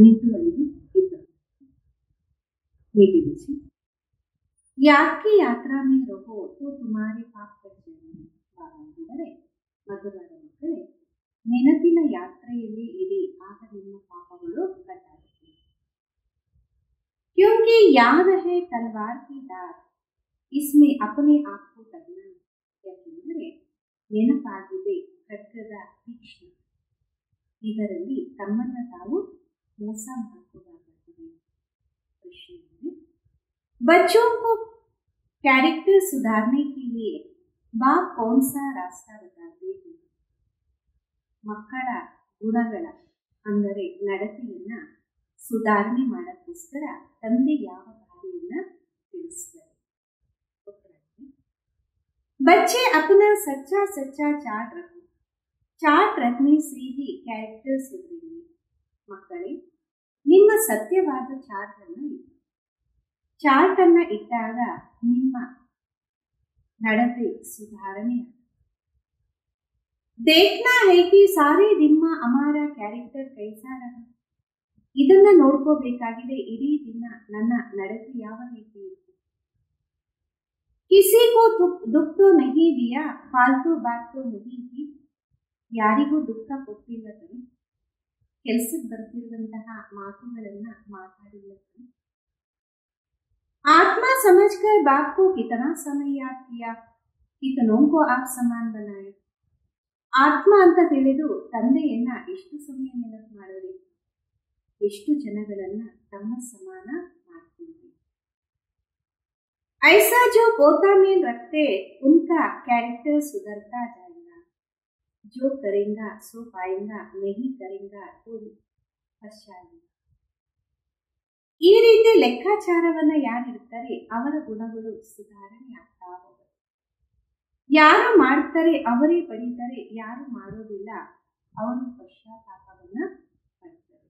18-5 इब्बರು मीठी बच्चे याद की यात्रा में रहो तो तुम्हारे पाप कट जाएंगे ಬಾಬಂದಿದರೆ ಮಧುರರ ಮಕ್ಕಳೇ ನೆನಪಿನ ಯಾತ್ರೆಯಲ್ಲಿ ಇರಿ ಆಗ ನಿಮ್ಮ ಪಾಪಗಳು ಕಟ್ಟಾಗುತ್ತವೆ क्योंकि याद है तलवार की धार इसमें अपने आप को तगना ಯಾಕೆಂದರೆ ನೆನಪಾಗಿದೆ ಖಡ್ಗದ ತೀಕ್ಷ್ಣ ಇದರಲ್ಲಿ ತಮ್ಮನ್ನು ತಾವು ಮೋಸ ಮಾಡಿಕೊಳ್ಳಲಾಗುತ್ತದೆ प्रश्न है बच्चों को कैरेक्टर सुधारने के लिए बाप कौन सा रास्ता बताते हैं ಮಕ್ಕಳ ಗುಣಗಳ ಅಂದರೆ ನಡತೆಯನ್ನ ಸುಧಾರಣೆ ಮಾಡೋಕ್ಕೋಸ್ಕರ ತಂದೆ ಯಾವ ದಾರಿಯನ್ನ ತಿಳಿಸ್ತಾರೆ बच्चे अपना सच्चा सच्चा चार्ट रखने से ही कैरेक्टर सुधरेंगे ಮಕ್ಕಳೇ ನಿಮ್ಮ ಸತ್ಯವಾದ ಚಾರ್ಟ್ ಅನ್ನ ಇಟ್ಟಾಗ ನಿಮ್ಮ ನಡತೆ ಸುಧಾರಣೆ देखना है कि सारे दिन में हमारा कैरेक्टर कैसा रहा ಇದನ್ನ ನೋಡ್ಕೋಬೇಕಾಗಿದೆ ಇಡೀ ದಿನ ನನ್ನ ನಡತೆ ಯಾವ ರೀತಿ ಇತ್ತು किसी को दुख तो नहीं दिया फालतू बात तो नहीं की ಯಾರಿಗೂ ದುಃಖ ಕೊಟ್ಟಿಲ್ಲ ಕಣೆ ಕೆಲಸಕ್ಕೆ ಬರ್ತಿರುವಂತಹ ಮಾತುಗಳನ್ನ ಮಾತಾಡಿಲ್ಲ ಕಣೆ आत्मा समझकर बाप को कितना समय याद किया कितनों को आप समान बनाए ಆತ್ಮ ಅಂತ ತಿಳಿದು ತಂದೆಯನ್ನ ಎಷ್ಟು ಸಮಯ ನೆನಪು ಮಾಡಿದ್ರಿ ಎಷ್ಟು ಜನಗಳನ್ನ ತಮ್ಮ ಸಮಾನ ಮಾಡ್ತಿದ್ರಿ ऐसा जो पोता में रखते उनका कैरेक्टर सुधरता जाएगा जो करेगा सो पाएगा नहीं करेगा तो पश्चाताप ಈ ರೀತಿ ಲೆಕ್ಕಾಚಾರವನ್ನ ಯಾರಿರ್ತಾರೆ ಅವರ ಗುಣಗಳು ಸುಧಾರಣೆ ಆಗ್ತಾ ಹೋಗುತ್ತೆ ಯಾರು ಮಾಡ್ತಾರೆ ಅವರೇ ಪಡೀತಾರೆ ಯಾರು ಮಾಡೋದಿಲ್ಲ ಅವರು ಪಶ್ಚಾತ್ತಾಪವನ್ನ ಪಡ್ತಾರೆ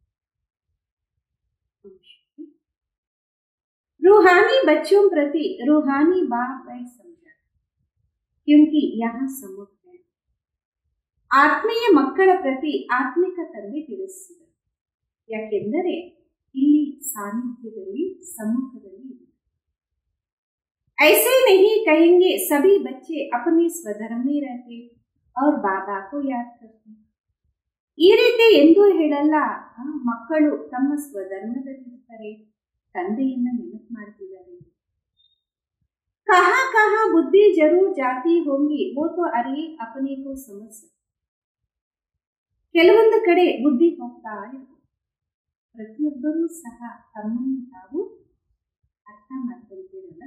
रूहानी बच्चों प्रति रूहानी बाप वह समझा क्योंकि यहाँ सम्मुख है ಆತ್ಮೀಯ ಮಕ್ಕಳ ಪ್ರತಿ ಆತ್ಮಿಕ ತಂದೆ ತಿಳಿಸಿದರು ಯಾಕೆಂದರೆ ಇಲ್ಲಿ ಸಾನ್ನಿಧ್ಯದಲ್ಲಿ ಸಮ್ಮುಖದಲ್ಲಿ ಇದೆ ऐसे नहीं कहेंगे सभी बच्चे अपने स्वधर्म में रहते और बाबा को याद करते ಈ ರೀತಿ ಎಂದೂ ಹೇಳಲ್ಲ ಮಕ್ಕಳು ತಮ್ಮ ಸ್ವಧರ್ಮದಲ್ಲಿರ್ತಾರೆ ತಂದೆಯನ್ನ ನೆನಪು ಮಾಡ್ತಿದ್ದಾರೆ कहाँ कहाँ बुद्धि जरूर जाती होंगी वो तो अरे अपने को समझ ಕೆಲವೊಂದು ಕಡೆ ಬುದ್ಧಿ ಹೋಗ್ತಾ ಇರುತ್ತೆ ಪ್ರತಿಯೊಬ್ಬರೂ ಸಹ ತಮ್ಮನ್ನು ತಾವು ಅರ್ಥ ಮಾಡ್ಕೊಳ್ತಿರಲ್ಲ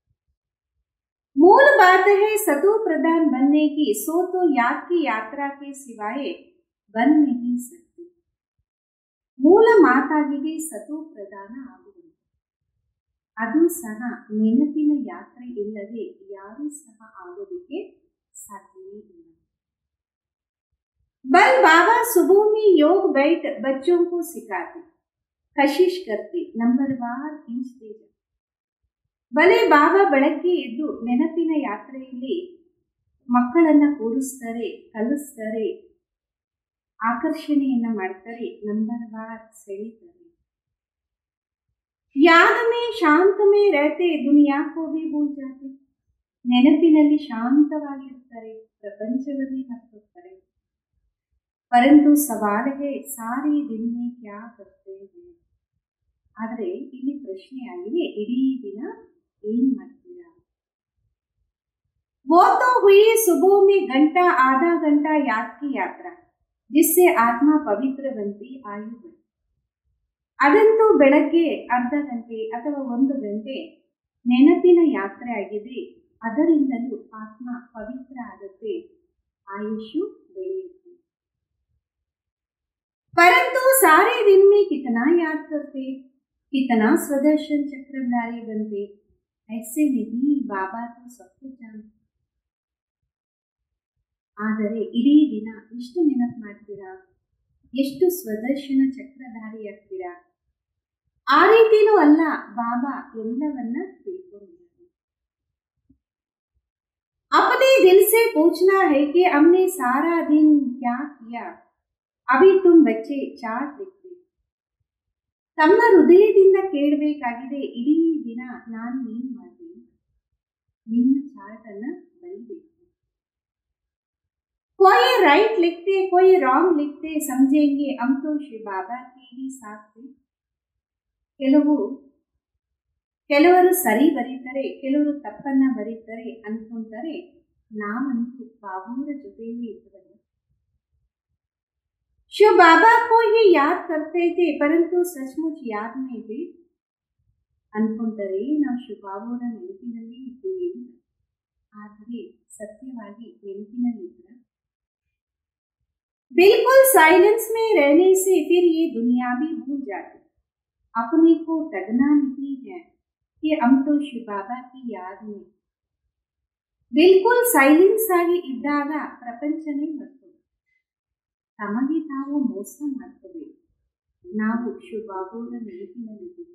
मूल बात है सतो प्रधान बनने की सो तो याद की यात्रा के सिवाय बन नहीं सकते ಮೂಲ ಮಾತಾಗಿದೆ ಸतो ಪ್ರಧಾನ ಆಗುವುದು ಅದು ಸಹ ನೆನಪಿನ ಯಾತ್ರೆ ಇಲ್ಲದೆ ಯಾರೂ ಸಹ ಆಗೋದಕ್ಕೆ ಸಾಧ್ಯವೇ ಇಲ್ಲ बल बाबा सुबह में योग बैठ बच्चों को सिखाते कशिश करते नंबरवार खींचते जाते ಬಲೆ ಬಾಬಾ ಬೆಳಗ್ಗೆ ಎದ್ದು ನೆನಪಿನ ಯಾತ್ರೆಯಲ್ಲಿ ಮಕ್ಕಳನ್ನ ಕೂರಿಸ್ತಾರೆ ಕಲಿಸ್ತಾರೆ ಆಕರ್ಷಣೆಯನ್ನ ಮಾಡ್ತಾರೆ ನಂಬರ್ವಾರ್ ಸೆಳೀತಾರೆ ಯಾದ ಮೇ ಶಾಂತ ಮೇ रहते दुनिया को भी भूल जाते ನೆನಪಿನಲ್ಲಿ ಶಾಂತವಾಗಿರ್ತಾರೆ ಪ್ರಪಂಚವನ್ನೇ ಮರೆತುಬಿಡ್ತಾರೆ परंतु सवाल है सारे दिन में क्या करते हैं ಆದರೆ ಇಲ್ಲಿ ಪ್ರಶ್ನೆ ಆಗಿದೆ ಇಡೀ ದಿನ ಏನ್ ಮಾಡ್ತೀರಾ वो तो हुई सुबह में घंटा आधा घंटा याद की यात्रा जिससे आत्मा पवित्र बनती आयु बढ़ती ಅದಂತೂ ಬೆಳಗ್ಗೆ ಅರ್ಧ ಗಂಟೆ ಅಥವಾ 1 ಗಂಟೆ ನೆನಪಿನ ಯಾತ್ರೆ ಆಗಿದೆ ಅದರಿಂದಲೂ ಆತ್ಮ ಪವಿತ್ರ ಆಗುತ್ತೆ ಆಯುಷು ಬೆಳೆಯುತ್ತೆ परंतु सारे दिन में कितना याद करते कितना स्वदर्शन चक्रधारी बनते ऐसे नहीं बाबा तो सब कुछ जानते ಆದರೆ ಇಡೀ ದಿನ ಎಷ್ಟು ನೆನಪು ಮಾಡ್ತೀರಾ ಎಷ್ಟು ಸ್ವದರ್ಶನ ಚಕ್ರಧಾರಿ ಆಗ್ತೀರಾ ಆ ರೀತಿನೂ ಅಲ್ಲ ಬಾಬಾ ಎಲ್ಲವನ್ನ ತಿಳ್ಕೊಂಡಿದ್ದಾರೆ अपने दिल से पूछना है कि हमने सारा दिन क्या किया अभी तुम बच्चे चार्ट लिखते ತಮ್ಮ ಹೃದಯದಿಂದ ಕೇಳಬೇಕಾಗಿದೆ, ಇಡೀ ದಿನ ನಾನು ಏನು ಮಾಡಿದೆ? ನಿಮ್ಮ ಚಾರ್ಟ್ ಅನ್ನ ಬರೀಬೇಕು. कोई राइट लिखते कोई रॉन्ग लिखते समझेंगे हम तो शिव बाबा के ही साथ थे. ಕೆಲವರು ಸರಿ ಬರೀತಾರೆ, ಕೆಲವರು ತಪ್ಪನ್ನ ಬರೀತಾರೆ ಅನ್ಕೊಂತಾರೆ. ನಾವಂತೂ ಬಾಬೂರ ಜೊತೆಯಲ್ಲಿ ಇದ್ದವಲ್ಲ. शिव बाबा को ही याद करते थे परंतु सचमुच याद नहीं थे ಅನ್ಕೊಂತಾರೆ. ನಾವು ಶಿವ ಬಾಬೂರ ನೆನಪಿನಲ್ಲಿ ಇದ್ದೀವಿ, ಆದರೆ ಸತ್ಯವಾಗಿ ನೆನಪಿನಲ್ಲಿ ಇದ್ರ? बिल्कुल साइलेंस में रहने से फिर ये दुनिया भी भूल जाती. अपने को ठगना नहीं है कि हम तो शिव बाबा की याद में. बिल्कुल साइलेंस ಆಗಿ ಇದ್ದಾಗ ಪ್ರಪಂಚನೇ ಬರ್ತದೆ. ತಮಗೆ ತಾವು ಮೋಸ ಮಾಡ್ಕೋಬೇಕು. ನಾವು ಶಿವ ಬಾಬೂರ ನೆನಪಿನಲ್ಲಿದ್ದೀವಿ.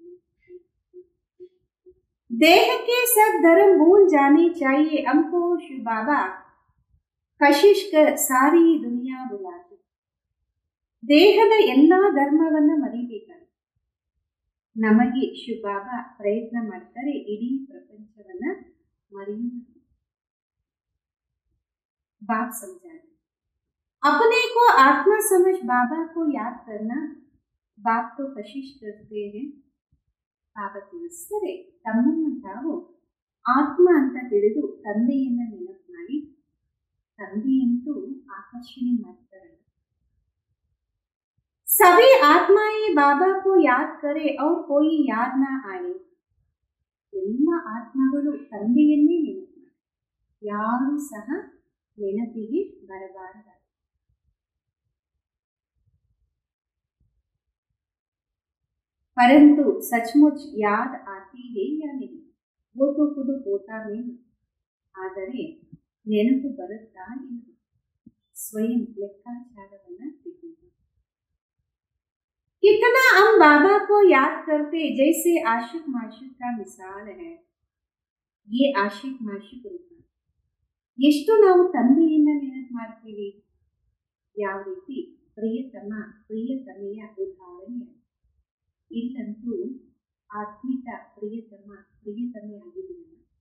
देह के सब धर्म भूल जाने चाहिए हमको शिव बाबा ಕಶಿಶ್ ಕರ್ ಸಾರಿ ದುನಿಯಾ ಬುಲಾತೆ. ದೇಹದ ಎಲ್ಲಾ ಧರ್ಮವನ್ನ ಮರಿಬೇಕಾದ್ರೆ ನಮಗೆ ಶಿವ ಬಾಬಾ ಪ್ರಯತ್ನ ಮಾಡ್ತಾರೆ ಇಡೀ ಪ್ರಪಂಚವನ್ನ ಮರೆಯುವುದು. बाप समझा रहे अपने को आत्मा समझ बाबा को याद करना. बाप तो कशिश करते हैं. ಬಾಬಾ ತಿಳಿಸ್ತಾರೆ, ತಮ್ಮನ್ನು ತಾವು ಆತ್ಮ ಅಂತ ತಿಳಿದು ತಂದೆಯನ್ನ ನೆನಪು ಮಾಡಿ. ತಂದೆಯಂತೂ ಆಕರ್ಷಣೆ ಮಾಡ್ತಾರಲ್ಲ. सभी आत्माएं बाबा को याद करे और कोई याद ना आए. ಎಲ್ಲ ಆತ್ಮಗಳು ತಂದೆಯನ್ನೇ ನೆನಪು ಮಾಡಿ, ಯಾರೂ ಸಹ ನೆನಪಿಗೆ ಬರಬಾರದು. परंतु सचमुच याद आती है या नहीं वो तो खुद होता नहीं. ಆದರೆ ನೆನಪು ಬರುತ್ತಾ ಇಲ್ಲ? ಸ್ವಯಂ ಲೆಕ್ಕಾಚಾರವನ್ನ ತೆಗೆದು कितना हम बाबा को याद करते जैसे आशिक माशिक का मिसाल है. ये आशिक माशिक ರೂಪ. ಎಷ್ಟು ನಾವು ತಂದೆಯನ್ನ ನೆನಪು ಮಾಡ್ತೀವಿ, ಯಾವ ರೀತಿ ಪ್ರಿಯತಮ ಪ್ರಿಯತಮೆಯ ಉದಾಹರಣೆ. ಇಲ್ಲಂತೂ ಆತ್ಮಿಕ ಪ್ರಿಯತಮ ಪ್ರಿಯತಮೆಯಾಗಿದ್ದೀವಿ.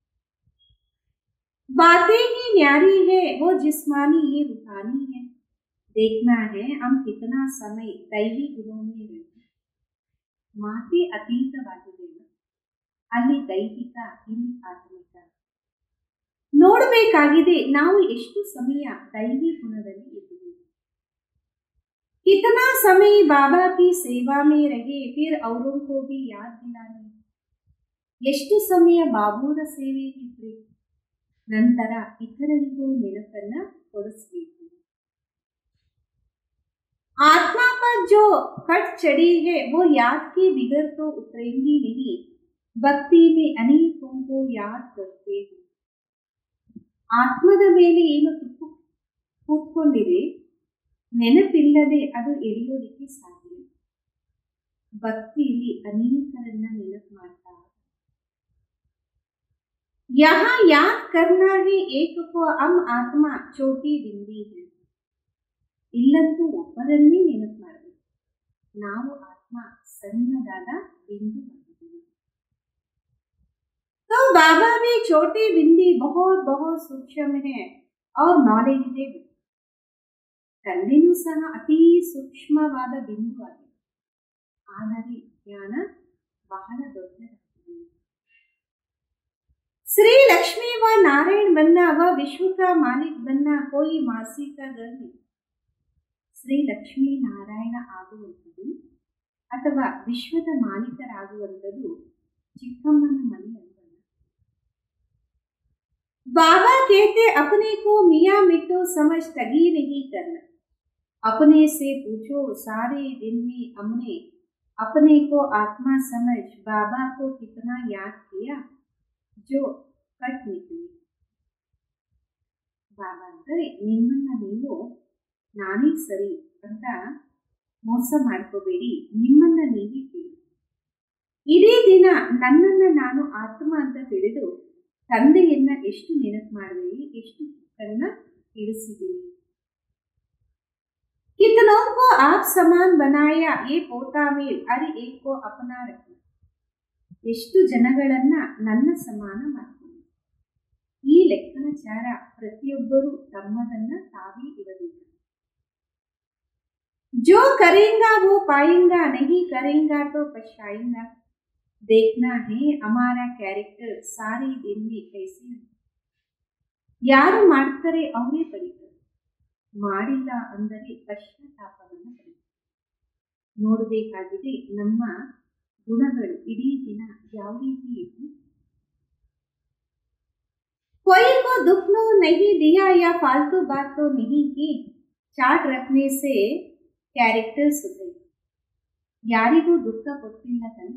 बातें ही न्यारी है वो जिस्मानी ये रूहानी है. देखना है हम कितना समय दैवी गुणों में रहते. ಮಾತೆ ಅತೀತವಾಗಿದೆ, ಅಲ್ಲಿ ದೈವಿಕ ಇಲ್ಲಿ ಆತ್ಮಿಕ. ನೋಡಬೇಕಾಗಿದೆ ನಾವು ಎಷ್ಟು ಸಮಯ ದೈವಿ ಗುಣದಲ್ಲಿ ಇದ್ದೀವಿ. कितना समय बाबा की सेवा में रहे फिर औरों को भी याद दिलाने. ಎಷ್ಟು ಸಮಯ ಬಾಬೂರ ಸೇವೆಯಲ್ಲಿದ್ರಿ, ನಂತರ ಇತರರಿಗೂ ನೆನಪನ್ನ ಕೊಡಿಸಬೇಕು. आत्मा पर जो कट चढ़ी है वो याद के बिगड़ तो उतरेंगी नहीं. भक्ति में अनेकों को याद करते हैं. ಆತ್ಮದ ಮೇಲೆ ಏನು ತುಕ್ಕು ಕೂತ್ಕೊಂಡಿದೆ, ನೆನಪಿಲ್ಲದೆ ಅದು ಎಳೆಯೋದಿಕ್ಕೆ ಸಾಧ್ಯ. ಭಕ್ತಿಯಲ್ಲಿ ಅನೇಕರನ್ನ ನೆನಪು ಮಾಡ್ತಾ. यहाँ याद करना है एक को हम आत्मा छोटी बिंदी है. ಇಲ್ಲಂತೂ ಒಬ್ಬರನ್ನೇ ನೆನಪು ಮಾಡಬೇಕು, ನಾವು ಆತ್ಮ ಸಣ್ಣದಾದ ಬಿಂದು ಆಗಿದ್ದೀವಿ. तो बाबा भी छोटी बिंदी बहुत बहुत सूक्ष्म है और नॉलेज है. ತಂದೆನೂ ಸಹ ಅತಿ ಸೂಕ್ಷ್ಮವಾದ ಬಿಂದು ಆಗಿದೆ, ಆದರೆ ಜ್ಞಾನ ಬಹಳ ದೊಡ್ಡದಾಗಿದೆ. श्री लक्ष्मी व नारायण बनना व विश्व का मालिक बनना कोई मासी का घर नहीं. ಶ್ರೀ ಲಕ್ಷ್ಮೀ ನಾರಾಯಣ ಆಗುವಂಥದ್ದು ಅಥವಾ ವಿಶ್ವದ ಮಾಲೀಕರಾಗುವಂಥದ್ದು ಚಿಕ್ಕಮ್ಮನ ಮನೆ ಅಂತಲ್ಲ. बाबा कहते अपने को मियाँ मिट्टू समझ तगी नहीं करना. अपने से पूछो सारे दिन में हमने अपने को आत्मा समझ बाबा को कितना याद किया जो कट निकले. ಬಾಬಾ ಅಂದರೆ ನಿಮ್ಮನ್ನ ನೀವು ನಾನೇ ಸರಿ ಅಂತ ಮೋಸ ಮಾಡ್ಕೋಬೇಡಿ, ನಿಮ್ಮನ್ನ ನೀವೇ ಕೇಳಿ. ಇಡೀ ದಿನ ನನ್ನನ್ನ ನಾನು ಆತ್ಮ ಅಂತ ತಿಳಿದು ತಂದೆಯನ್ನ ಎಷ್ಟು ನೆನಪು ಮಾಡಿದೀವಿ, ಎಷ್ಟು ಕನ್ನ ಇಳಿಸಿದೀವಿ. कितनों को आप समान बनाया ये पोता मेल अरे एक को अपना रखना. ಎಷ್ಟು ಜನಗಳನ್ನ ನನ್ನ ಸಮಾನ ಮಾಡ್ತೀನಿ. ಈ ಲೆಕ್ಕಾಚಾರ ಪ್ರತಿಯೊಬ್ಬರು ತಮ್ಮದನ್ನ ತಾವೇ ಇರಬೇಕು. जो करेगा वो पाएगा, नहीं करेगा तो पछताएगा. देखना है हमारा कैरेक्टर सारे दिन में कैसे. ಯಾರು ಮಾಡ್ತಾರೆ ಅವರೇ ಪಡಿತಾರೆ, ಮಾಡಿಲ್ಲ ಅಂದರೆ ಪಶ್ಚಾತ್ತಾಪವನ್ನು ಪಡಿತಾರೆ. ನೋಡಬೇಕಾಗಿದೆ ನಮ್ಮ ಗುಣಗಳು ಇಡೀ ದಿನ ಯಾವ ರೀತಿ ಇತ್ತು. कोई को दुख नो नहीं दिया या फालतू बात तो नहीं की, चाट रखने से ಕ್ಯಾರೆಕ್ಟರ್ ಸುಧೈ. ಯಾರಿಗೂ ದುಃಖ ಕೊಟ್ಟಿಲ್ಲ ತಾನೆ,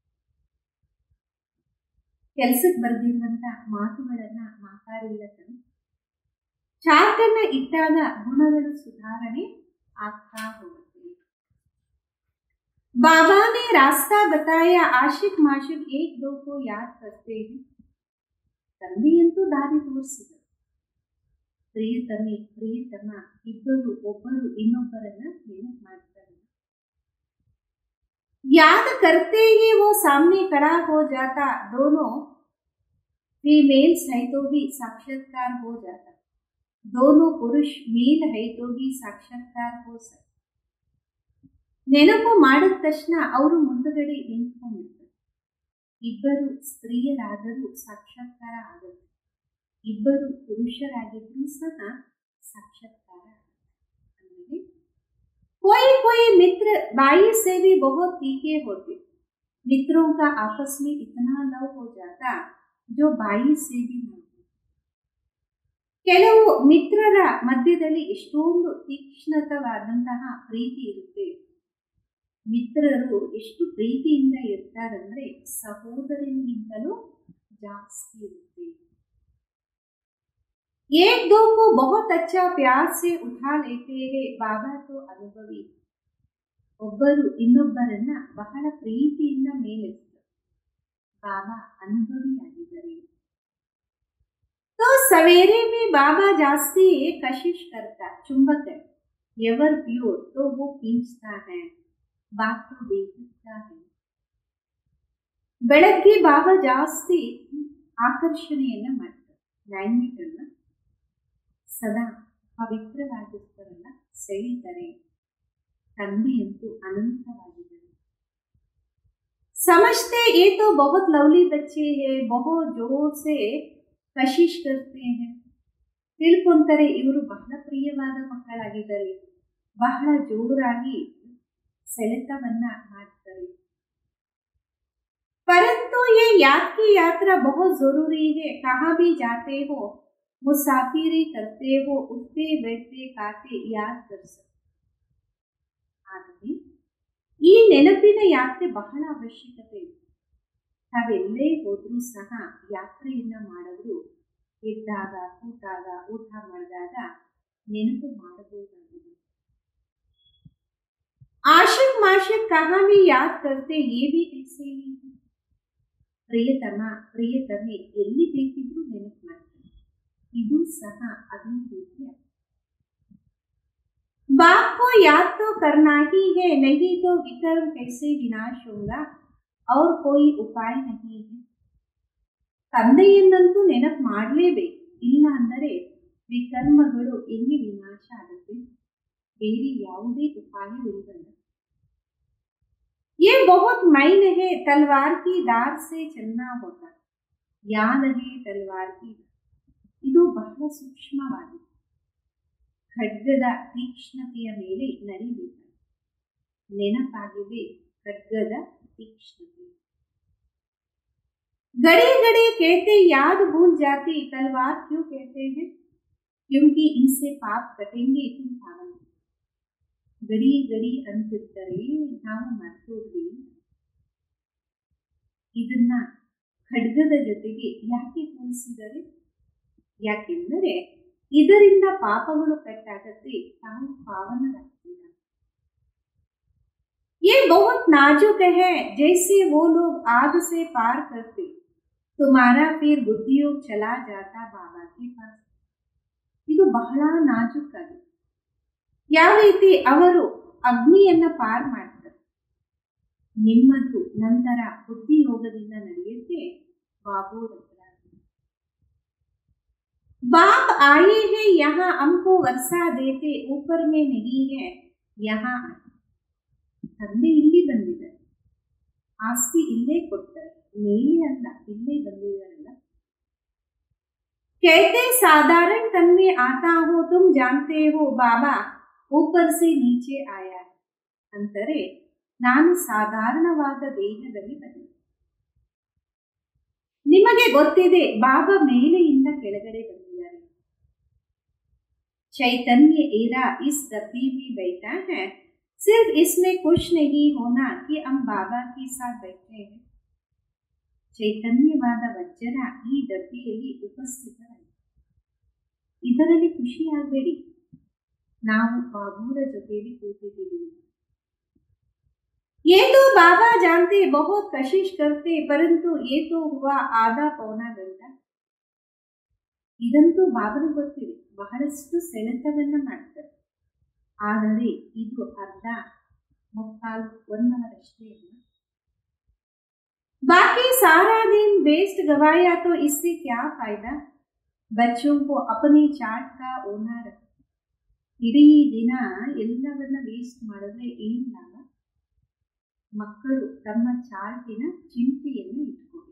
ಕೆಲ್ಸಕ್ಕೆ ಬರ್ದಿರುವಂತ ಮಾತುಗಳನ್ನ ಮಾತಾಡಿಲ್ಲ ತಾನೆ. ಚಾಟನ್ನ ಇಟ್ಟಾಗ ಗುಣಗಳು ಸುಧಾರಣೆ ಆಗ್ತಾ ಹೋಗುತ್ತೆ. बाबा ने रास्ता बताया, आशिक माशिक एक दो को याद करते हैं. ತಂದೆಯಂತೂ ದಾರಿ ತೋರಿಸಿದರು. ಪ್ರಿಯತಮೆ ಪ್ರಿಯತಮ ಇಬ್ಬರು ಒಬ್ಬರು ಇನ್ನೊಬ್ಬರನ್ನ ನೆನಪು ಮಾಡ್ತಾರೆ. याद करते ही वो सामने खड़ा हो जाता. दोनों फीमेल्स है तो भी साक्षात्कार हो जाता. दोनों पुरुष मेल है तो भी साक्षात्कार हो सकता. ನೆನಪು ಮಾಡಿದ ತಕ್ಷಣ ಅವರು ಮುಂದಗಡೆ ನಿಂತ್ಕೊಂಡಿರ್ತಾರೆ. ಇಬ್ಬರು ಸ್ತ್ರೀಯರಾದರೂ ಸಾಕ್ಷಾತ್ಕಾರ ಆಗುತ್ತೆ, ಇಬ್ಬರು ಪುರುಷರಾಗಿದ್ರೂ ಸಹ ಸಾಕ್ಷಾತ್ಕಾರ ಆಗುತ್ತೆ. कोई कोई मित्र बाई से भी बहुत तीखे होते. मित्रों का आपस में इतना लव हो जाता जो बाई से भी न हो. ಕೆಲವು ಮಿತ್ರರ ಮಧ್ಯದಲ್ಲಿ ಎಷ್ಟೊಂದು ತೀಕ್ಷ್ಣತವಾದಂತಹ ಪ್ರೀತಿ ಇರುತ್ತೆ. ಮಿತ್ರರು ಎಷ್ಟು ಪ್ರೀತಿಯಿಂದ ಇರ್ತಾರಂದ್ರೆ ಸಹೋದರನಿಗಿಂತಲೂ ಜಾಸ್ತಿ ಇರುತ್ತೆ. एक दो को बहुत अच्छा प्यार से उठा लेते हैं. बाबा तो अनुभवी. ಒಬ್ಬರು ಇನ್ನೊಬ್ಬರನ್ನ ಬಹಳ ಪ್ರೀತಿಯಿಂದ ಮೇಲೆತ್ತಾರೆ. ಬಾಬಾ ಅನುಭವಿಯಾಗಿದ್ದಾರೆ. तो सवेरे में बाबा जास्ती कशिश करता. चुंबक है, एवर प्योर तो वो खींचता है, बात तो देखता है. ಬೆಳಗ್ಗೆ ಬಾಬಾ ಜಾಸ್ತಿ ಆಕರ್ಷಣೆಯನ್ನ ಮಾಡ್ತಾರೆ. ಮ್ಯಾಗ್ನೆಟ್ ಅನ್ನ ಸದಾ ಪವಿತ್ರವಾಗಿರ್ತಾರಲ್ಲ, ಸೆಳೀತಾರೆ. ತಂದೆಯಂತೂ ಅನಂತವಾಗಿದ್ದಾರೆ. समझते ये तो बहुत लवली बच्चे हैं, बहुत जोर से कशिश करते हैं. ತಿಳ್ಕೊಂತಾರೆ ಇವರು ಬಹಳ ಪ್ರಿಯವಾದ ಮಕ್ಕಳಾಗಿದ್ದಾರೆ, ಬಹಳ ಜೋರಾಗಿ ಸೆಳೆತವನ್ನ ಮಾಡ್ತಾರೆ. परंतु ये याद की यात्रा बहुत जरूरी है. कहाँ भी जाते हो, मुसाफिरी करते हो, उठते बैठते खाते याद कर सकते. ಆದರೆ ಈ ನೆನಪಿನ ಯಾತ್ರೆ ಬಹಳ ಅವಶ್ಯಕತೆ ಇದೆ. ತಾವೆಲ್ಲೇ ಹೋದ್ರೂ ಸಹ ಯಾತ್ರೆಯನ್ನ ಮಾಡಿದ್ರು ಎದ್ದಾಗ, ಕೂತಾಗ, ಊಟ ಮಾಡಿದಾಗ ನೆನಪು ಮಾಡಬಹುದಾಗಿದೆ. आशिक माशिक कहाँ भी याद करते, ये भी ऐसे ही. ಪ್ರಿಯತಮ ಪ್ರಿಯತಮೆ ಎಲ್ಲಿ ಬೇಕಿದ್ರೂ ನೆನಪು ಮಾಡ್ತಾರೆ. ಇದು ಸಹ ಅದೇ ರೀತಿಯ. बाप को याद तो करना ही है, नहीं तो विकर्म कैसे विनाश होगा और कोई उपाय नहीं है. ತಂದೆಯನ್ನಂತೂ ನೆನಪು ಮಾಡಲೇಬೇಕು, ಇಲ್ಲ ಅಂದರೆ ವಿಕರ್ಮಗಳು ಹೆಂಗೆ ವಿನಾಶ ಆಗುತ್ತೆ, ಬೇರೆ ಯಾವುದೇ ಉಪಾಯವಿಲ್ಲವಲ್ಲ. ये बहुत मायन है, तलवार की धार से चलना होता. याद है तलवार की. ಇದು ಬಹಳ ಸೂಕ್ಷ್ಮವಾಗಿದೆ. ಖಡ್ಗದ ತೀಕ್ಷ್ಣತೆಯ ಮೇಲೆ ನಡಿಬೇಕು. ನೆನಪಾಗಿದೆ ಖಡ್ಗದ ತೀಕ್ಷ್ಣತೆ. गड़े गड़े कहते याद भूल जाती, तलवार क्यों कहते हैं, क्योंकि इनसे पाप कटेंगे, तुम पावन. ಗಡಿ ಗಡಿ ಅಂತಿರ್ತಾರೆ, ನಾವು ಮರ್ತೋದ್ವಿ. ಇದನ್ನ ಖಡ್ಗದ ಜೊತೆಗೆ ಯಾಕೆ ಹೋಲಿಸಿದರೆ, ಯಾಕೆಂದರೆ ಇದರಿಂದ ಪಾಪಗಳು ಕಟ್ಟಾಗತ್ತೆ, ತಾವು ಪಾವನರಾಗ್ತೀರ. ये बहुत नाजुक है, जैसे वो लोग आग से पार करते, तुम्हारा फिर बुद्धियोग चला जाता बाबा के पास. ಇದು ಬಹಳ ನಾಜುಕಾಗಿದೆ. ಯಾವ ರೀತಿ ಅವರು ಅಗ್ನಿಯನ್ನ ಪಾರ್ ಮಾಡ್ತಾರೆ. ನಿಮ್ಮದು ನಂತರ ಬುದ್ಧಿಯೋಗದಿಂದ ನಡೆಯುತ್ತೆ. ಬಾಬು ಹತ್ರ बाप आए हैं यहाँ हमको वर्षा देते ऊपर में नहीं है यहाँ. ತಂದೆ ಇಲ್ಲಿ ಬಂದಿದ್ದಾರೆ, ಆಸ್ತಿ ಇಲ್ಲೇ ಕೊಡ್ತಾರೆ, ಮೇಲೆ ಅಲ್ಲ, ಇಲ್ಲೇ ಬಂದಿದ್ದಾರಲ್ಲ. कहते साधारण तन में आता हो तुम जानते हो बाबा ऊपर से नीचे आया है. ಅಂದರೆ ನಾನು ಸಾಧಾರಣವಾದ ದೇಹದಲ್ಲಿ ಬಂದೆ. ನಿಮಗೆ ಗೊತ್ತಿದೆ ಬಾಬಾ ಮೇಲೆಯಿಂದ ಕೆಳಗಡೆ ಬಂದಿದ್ದಾರೆ. चैतन्य एरा इस डब्बी में बैठा है. सिर्फ इसमें खुश नहीं होना कि हम बाबा के साथ बैठे हैं. ಚೈತನ್ಯವಾದ ವಜ್ರ ಈ ಡಬ್ಬಿಯಲ್ಲಿ ಉಪಸ್ಥಿತರಾಗಿದೆ. ಇದರಲ್ಲಿ ಖುಷಿ ಆಗಬೇಡಿ, ನಾವು ಬಾಬೂರ ಜೊತೆಯಲ್ಲಿ ಕೂತಿದ್ದೀವಿ. ये तो बाबा जानते बहुत कशिश करते परंतु ये तो हुआ आधा पौना घंटा. ಇದಂತೂ ಬಾಬನ ಗೊತ್ತಿದೆ, ಬಹಳಷ್ಟು ಸೆಳೆತವನ್ನ ಮಾಡ್ತಾರೆ, ಆದರೆ ಇದು ಅರ್ಧ ಮುಕ್ಕಾಲು 1 ಅವರ್ ಅಷ್ಟೇ ಅಲ್ಲ. बाकी सारा दिन वेस्ट गवाया तो इससे क्या फायदा. बच्चों को अपनी चार्ट का ओनर. ಇಡೀ ದಿನ ಎಲ್ಲವನ್ನ ವೇಸ್ಟ್ ಮಾಡಿದ್ರೆ ಏನ್ ಲಾಭ. ಮಕ್ಕಳು ತಮ್ಮ ಚಾರ್ಟಿನ ಚಿಂತೆಯನ್ನು ಇಟ್ಕೊಳ್ಳಿ.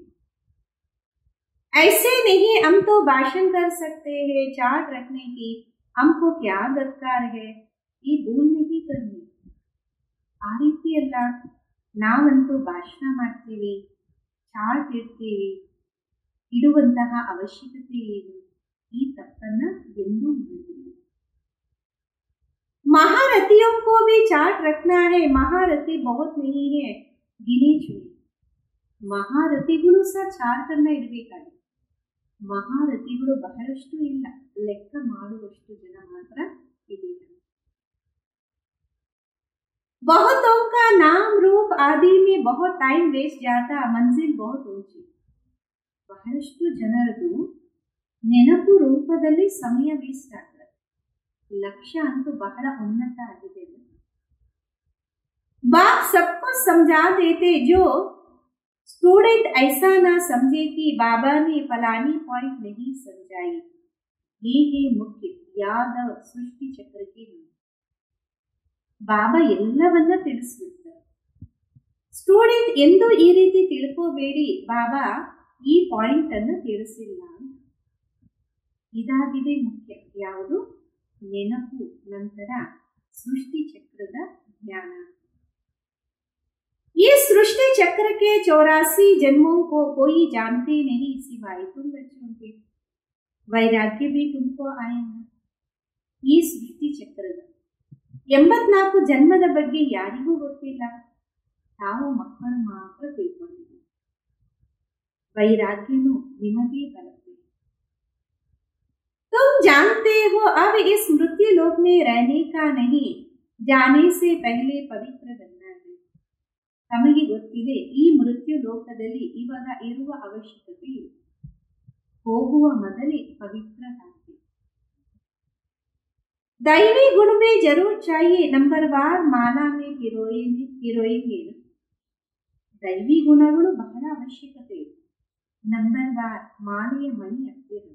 ऐसे नहीं हम तो भाषण कर सकते हैं चार्ट रखने की, हमको क्या दरकार है. ಈ ಭೂಲ್ नहीं करनी. ಆ ರೀತಿ ಅಲ್ಲ, ನಾವಂತೂ ಭಾಷಣ ಮಾಡ್ತೀವಿ, ಚಾರ್ಟ್ ಇಡ್ತೀವಿ, ಇಡುವಂತಹ ಅವಶ್ಯಕತೆ ಏನು. ಈ ತಪ್ಪನ್ನ ಎಂದೂ ಮಾಡಿಲ್ಲ. महारथियों को भी चार्ट रखना है. महारथी बहुत नहीं है, गिने चुने. ಮಹಾರಥಿಗಳು ಸಹ ಚಾರ್ಟ್ ಅನ್ನ ಇಡಬೇಕಾಗಿದೆ. ಮಹಾರಥಿಗಳು ಬಹಳಷ್ಟು ಇಲ್ಲ, ಲೆಕ್ಕ ಮಾಡುವಷ್ಟು ಜನ ಮಾತ್ರ ಇದ್ದಾರೆ. बहुतों का नाम रूप आदि में बहुत टाइम वेस्ट जाता, मंजिल बहुत ऊंची. ಬಹಳಷ್ಟು ಜನರದು ನೆನಪು ರೂಪದಲ್ಲಿ ಸಮಯ ವೇಸ್ಟ್ ಆಗ್ತದೆ. ಲಕ್ಷ್ಯ ಅಂತೂ ಬಹಳ ಉನ್ನತ ಆಗಿದೆ. बाप सबको समझा देते जो स्टूडेंट ऐसा ना समझे कि बाबा ने फलानी पॉइंट नहीं समझाई. ये है मुख्य यादव सृष्टि चक्र की. ಬಾಬಾ ಎಲ್ಲವನ್ನ ತಿಳಿಸ್ಬಿಡ್ತಾರೆ. ಸ್ಟೂಡೆಂಟ್ ಎಂದು ಈ ರೀತಿ ತಿಳ್ಕೋಬೇಡಿ, ಬಾಬಾ ಈ ಪಾಯಿಂಟ್ ಅನ್ನು ತಿಳಿಸಿಲ್ಲ. ಇದಾಗಿದೆ ಮುಖ್ಯ. ಯಾವುದು? ನೆನಪು, ನಂತರ ಸೃಷ್ಟಿ ಚಕ್ರದ ಜ್ಞಾನ. ये सृष्टि चक्र के 84 जन्मों को कोई जानते नहीं सिवाय तुम बच्चों के. वैराग्य भी तुमको आएगा. ಈ ಸೃಷ್ಟಿ ಚಕ್ರದ 84 ಜನ್ಮದ ಬಗ್ಗೆ ಯಾರಿಗೂ ಗೊತ್ತಿಲ್ಲ, ತಾವು ಮಕ್ಕಳು ಮಾತ್ರ ತಿಳ್ಕೊಂಡಿದ್ದೀವಿ. ವೈರಾಗ್ಯನು ನಿಮಗೆ ಬರುತ್ತೆ. तुम जानते हो अब इस मृत्यु लोक में रहने का नहीं, जाने से पहले पवित्र बनना है. ತಮಗೆ ಗೊತ್ತಿದೆ ಈ ಮೃತ್ಯು ಲೋಕದಲ್ಲಿ ಇವಾಗ ಇರುವ ಅವಶ್ಯಕತೆ ಇಲ್ಲ, ಹೋಗುವ ಮೊದಲೇ ಪವಿತ್ರರಾಗಿ. दैवी गुण में जरूर चाहिए, नंबरवार माला में ಪಿರೋಯೇಂಗೆ. ದೈವಿ ಗುಣಗಳು ಬಹಳ ಅವಶ್ಯಕತೆ ಇದೆ. ನಂಬರ್ವಾರ್ ಮಾಲೆಯ ಮಣಿ ಹತ್ತಿರ.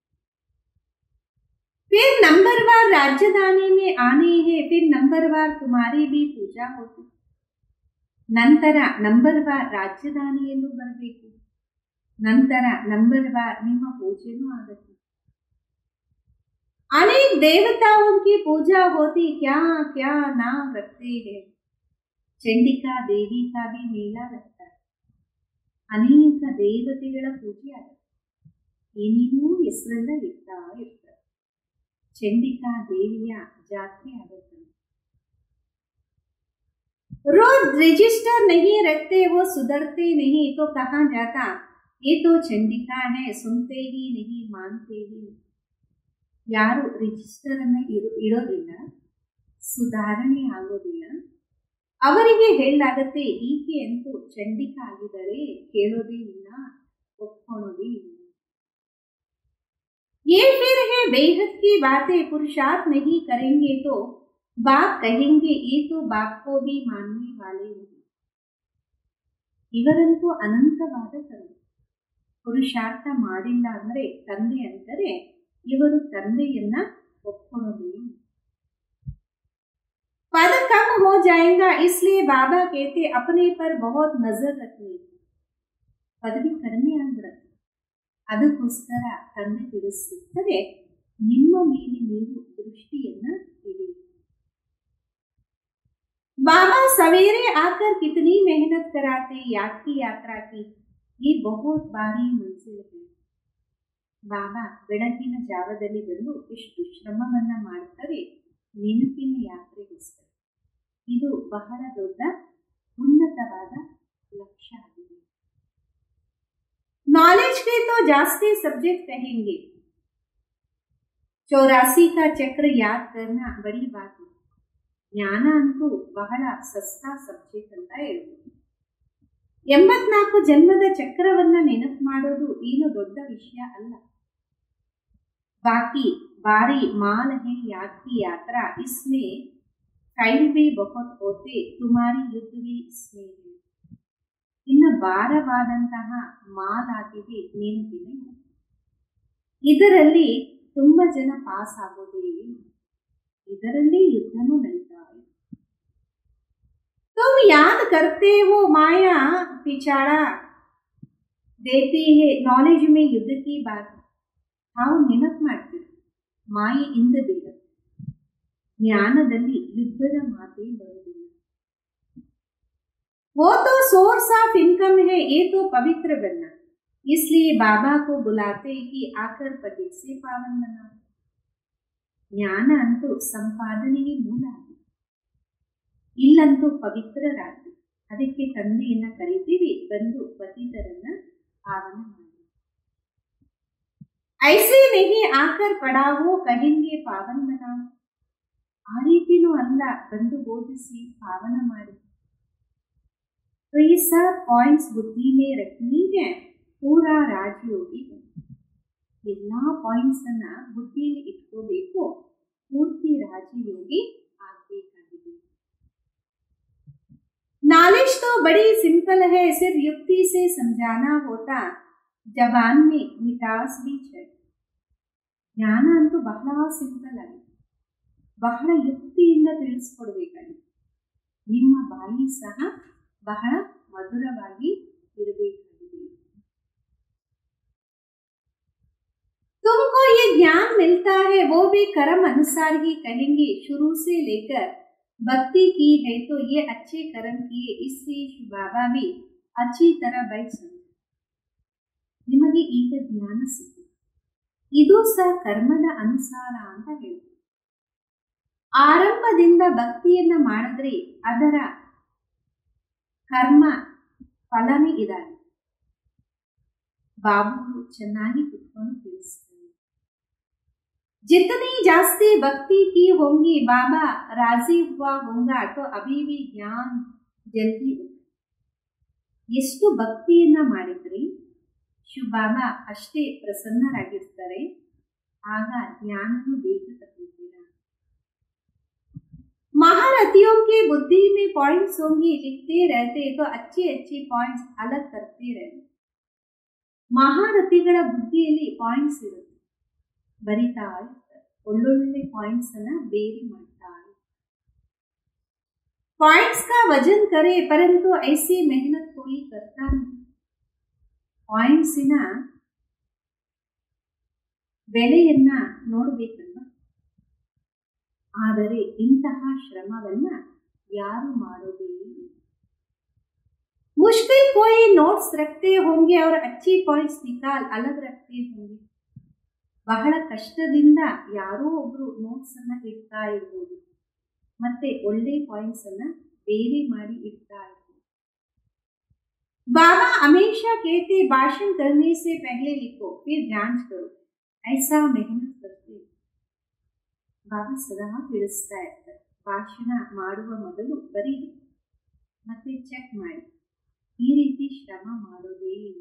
फिर नंबरवार राजधानी में आने हैं, फिर नंबरवार तुम्हारी भी पूजा होती. ನಂತರ ನಂಬರ್ವಾರ್ ರಾಜಧಾನಿಯಲ್ಲೂ ಬರಬೇಕು, ನಂತರ ನಂಬರ್ವಾರ್ ನಿಮ್ಮ ಪೂಜೆನೂ ಆಗುತ್ತೆ. अनेक देवताओं की पूजा होती, क्या क्या नाम रखते हैं. ಚಂಡಿಕಾ ದೇವಿ का भी मेला लगता है. ಅನೇಕ ದೇವತೆಗಳ ಪೂಜೆ ಆಗುತ್ತೆ, ಏನೇನೂ ಹೆಸರೆಲ್ಲ ಇರ್ತಾ ಇರ್ತಾರೆ. ಚಂಡಿಕಾ ದೇವಿಯ ಜಾತ್ರೆ ಆಗುತ್ತೆ. रोज रजिस्टर नहीं रखते, वो सुधरते नहीं तो कहाँ जाता. ये तो चंडिका है, सुनते ही नहीं मानते ही नहीं. ಯಾರು ರಿಜಿಸ್ಟರ್ ಅನ್ನ ಇಡೋದಿಲ್ಲ, ಸುಧಾರಣೆ ಆಗೋದಿಲ್ಲ, ಅವರಿಗೆ ಹೇಳಲಾಗತ್ತೆ ಈಕೆ ಅಂತೂ ಚಂಡಿಕಾ ಆಗಿದ್ದಾರೆ, ಕೇಳೋದೇ ಇಲ್ಲ, ಒಪ್ಕೊಳ್ಳೋದೇ ಇಲ್ಲ. ये फिर है बेहद की बातें, पुरुषार्थ नहीं करेंगे तो बाप कहेंगे ये तो बाप को भी मानने वाले नहीं. ಇವರಂತೂ ಅನಂತವಾದ ತಂದೆ. ಪುರುಷಾರ್ಥ ಮಾಡಿಲ್ಲ ಅಂದ್ರೆ ತಂದೆ ಅಂದರೆ ಇವರು ತಂದೆಯನ್ನ ಒಪ್ಕೊಳ್ಳೋದೇ. पद कम हो जाएगा इसलिए बाबा कहते अपने पर बहुत नजर रखनी. ಪದವಿ ಕಡಿಮೆ ಆಗ್ಬಿಡುತ್ತೆ, ಅದಕ್ಕೋಸ್ಕರ ತಂದೆ ತಿಳಿಸುತ್ತಾರೆ ನಿಮ್ಮ ಮೇಲೆ ನೀವು ದೃಷ್ಟಿಯನ್ನ ಇಡಿ. बाबा सवेरे आकर कितनी मेहनत कराते याद की यात्रा की. ये बहुत भारी मंजिल है. ಬಾಬಾ ಬೆಳಗಿನ ಜಾವದಲ್ಲಿ ಬಂದು ಎಷ್ಟು ಶ್ರಮವನ್ನ ಮಾಡ್ತಾರೆ ನೆನಪಿನ ಯಾತ್ರೆಗೋಸ್ಕರ. ಇದು ಬಹಳ ದೊಡ್ಡ ಉನ್ನತವಾದ ಲಕ್ಷ್ಯ ಆಗಿದೆ. नॉलेज के तो जास्ती सब्जेक्ट कहेंगे. 84 का चक्र याद करना बड़ी बात है. ಜ್ಞಾನ ಅಂತೂ ಬಹಳ ಸಸ್ತಾ ಸಬ್ಜೆಕ್ಟ್ ಅಂತ ಹೇಳ್ಬೋದು. 84 ಜನ್ಮದ ಚಕ್ರವನ್ನ ನೆನಪು ಮಾಡೋದು ಏನು ದೊಡ್ಡ ವಿಷಯ ಅಲ್ಲ. ಬಾಕಿ ಬಾರಿ ಮಾಲ್ ಹೇ ಯಾದ್ ಕಿ ಯಾತ್ರಾ, ಇಸ್ಮೇ ಫೈಲ್ ಭಿ ಬಹುತ್ ಹೋತೆ, ತುಮಾರಿ ಯುದ್ಧ ಭಿ ಇಸ್ಮೇ ಹೈ. ಇನ್ನು ಭಾರವಾದಂತಹ ಮಾಲ್ ಆಗಿದೆ ನೆನಪಿನ. ಇದರಲ್ಲಿ ತುಂಬಾ ಜನ ಪಾಸ್ ಆಗೋದೇ, ಇದರಲ್ಲಿ ಯುದ್ಧನೂ ನಡೀತಾ ಇದೆ. तुम याद करते हो माया पिछाड़ा देती है, नॉलेज में युद्ध की बात. ನಾವು ನೆನಪು ಮಾಡ್ತೀವಿ, ಮಾಯೆ ಇಂದ ಬೇಡ, ಜ್ಞಾನದಲ್ಲಿ ಯುದ್ಧದ ಮಾತೇ ಬರುವುದಿಲ್ಲ. वो तो सोर्स ऑफ इनकम है, ये तो पवित्र बनना, इसलिए बाबा को बुलाते कि आकर पति से पावन बनाओ. ಜ್ಞಾನ ಅಂತೂ ಸಂಪಾದನೆಗೆ ಮೂಲ ಆಗಿದೆ, ಇಲ್ಲಂತೂ ಪವಿತ್ರರಾಗಿ. ಅದಕ್ಕೆ ತಂದೆಯನ್ನ ಕರಿತೀವಿ, ಬಂದು ಪತಿತರನ್ನ ಪಾವನ ಮಾಡಿ. ಐಸೆ ನಹಿ ಆಕರ್ ಪಡಾವೋ ಕಹಿಂಗೆ ಪಾವನ ಬನಾವೋ. ಆ ರೀತಿನೂ ಅಲ್ಲ, ಬಂದು ಬೋಧಿಸಿ ಪಾವನ ಮಾಡಿ. तो ये सब पॉइंट्स बुद्धि में रखनी है, पूरा राजयोगी बनो. ಎಲ್ಲಾ ಪಾಯಿಂಟ್ಸ್ ಅನ್ನ ಬುದ್ಧಿಯಲ್ಲಿ ಇಟ್ಕೋಬೇಕು, ಪೂರ್ತಿ ರಾಜಯೋಗಿ ಆಗಬೇಕಾಗಿದೆ. नॉलेज तो बड़ी सिंपल है, सिर्फ युक्ति से समझाना होता, जबान में मिठास भी है. ಜ್ಞಾನ ಅಂತೂ ಬಹಳ ಸಿಂಪಲ್ ಆಗಿದೆ, ಬಹಳ ಯುಕ್ತಿಯಿಂದ ತಿಳಿಸ್ಕೊಡ್ಬೇಕಾಗಿದೆ. ನಿಮ್ಮ ಬಾಯಿ ಸಹ ಬಹಳ ಮಧುರವಾಗಿ ಇರಬೇಕಾಗಿದೆ. तुमको ये ज्ञान मिलता है वो भी कर्म अनुसार ही कहेंगे. शुरू से लेकर भक्ति की है तो ये अच्छे कर्म किए, इससे बाबा भी अच्छी तरह बैठ समझ. ನಿಮಗೆ ಈಗ ಜ್ಞಾನ ಸಿಕ್ಕಿದೆ, ಇದು ಸಹ ಕರ್ಮದ ಅನುಸಾರ ಅಂತ ಹೇಳ್ತಾರೆ. ಆರಂಭದಿಂದ ಭಕ್ತಿಯನ್ನ ಮಾಡಿದ್ರೆ ಅದರ ಕರ್ಮ ಫಲನೇ ಇದಾಗಿದೆ. ಬಾಬು ಚೆನ್ನಾಗಿ ಕುತ್ಕೊಂಡು ತಿಳಿಸ್ತಾರೆ. जितनी जास्ती भक्ति की होंगी बाबा राजी हुआ होगा तो अभी भी ज्ञान जल्दी. ಎಷ್ಟು ಭಕ್ತಿಯನ್ನ ಮಾಡಿದ್ರಿ ಶಿವ ಬಾಬಾ ಅಷ್ಟೇ ಪ್ರಸನ್ನರಾಗಿರ್ತಾರೆ, ಆಗ ಜ್ಞಾನನು ಬೇಗ ತಪ್ಪುತ್ತೀರಾ. महारथियों के बुद्धि में पॉइंट्स होंगे, लिखते रहते तो अच्छे अच्छे पॉइंट्स अलग करते रहते. ಮಹಾರಥಿಗಳ ಬುದ್ಧಿಯಲ್ಲಿ ಪಾಯಿಂಟ್ಸ್ ಇರುತ್ತೆ, ಬರಿತಾ ಇರ್ತಾರೆ, ಒಳ್ಳೊಳ್ಳೆ ಪಾಯಿಂಟ್ಸ್ ಅನ್ನ ಬೇರೆ ಮಾಡ್ತಾ ಇರ್ತಾರೆ. पॉइंट्स का वजन करे परंतु ऐसी मेहनत कोई करता नहीं. ಪಾಯಿಂಟ್ಸಿನ ಬೆಲೆಯನ್ನ ನೋಡ್ಬೇಕಲ್ವ, ಆದರೆ ಇಂತಹ ಶ್ರಮವನ್ನ ಯಾರು ಮಾಡೋದೇ ಇಲ್ಲ. मुश्किल कोई नोट्स रखते होंगे और अच्छी पॉइंट्स निकाल अलग रखते होंगे. ಬಹಳ ಕಷ್ಟದಿಂದ ಯಾರೋ ಒಬ್ರು ನೋಟ್ಸ್ ಅನ್ನ ಇಡ್ತಾ ಇರ್ಬೋದು, ಮತ್ತೆ ಒಳ್ಳೆ ಪಾಯಿಂಟ್ಸ್ ಅನ್ನ ಬೇರೆ ಮಾಡಿ ಇಡ್ತಾ ಇರ್ಬೋದು. बाबा हमेशा कहते भाषण करने से पहले लिखो फिर जांच करो, ऐसा मेहनत करते. ಬಾಬಾ ಸದಾ ತಿಳಿಸ್ತಾ ಇರ್ತಾರೆ, ಭಾಷಣ ಮಾಡುವ ಮೊದಲು ಬರೀರಿ ಮತ್ತೆ ಚೆಕ್ ಮಾಡಿ, ಈ ರೀತಿ ಶ್ರಮ ಮಾಡೋದೇ ಇಲ್ಲ.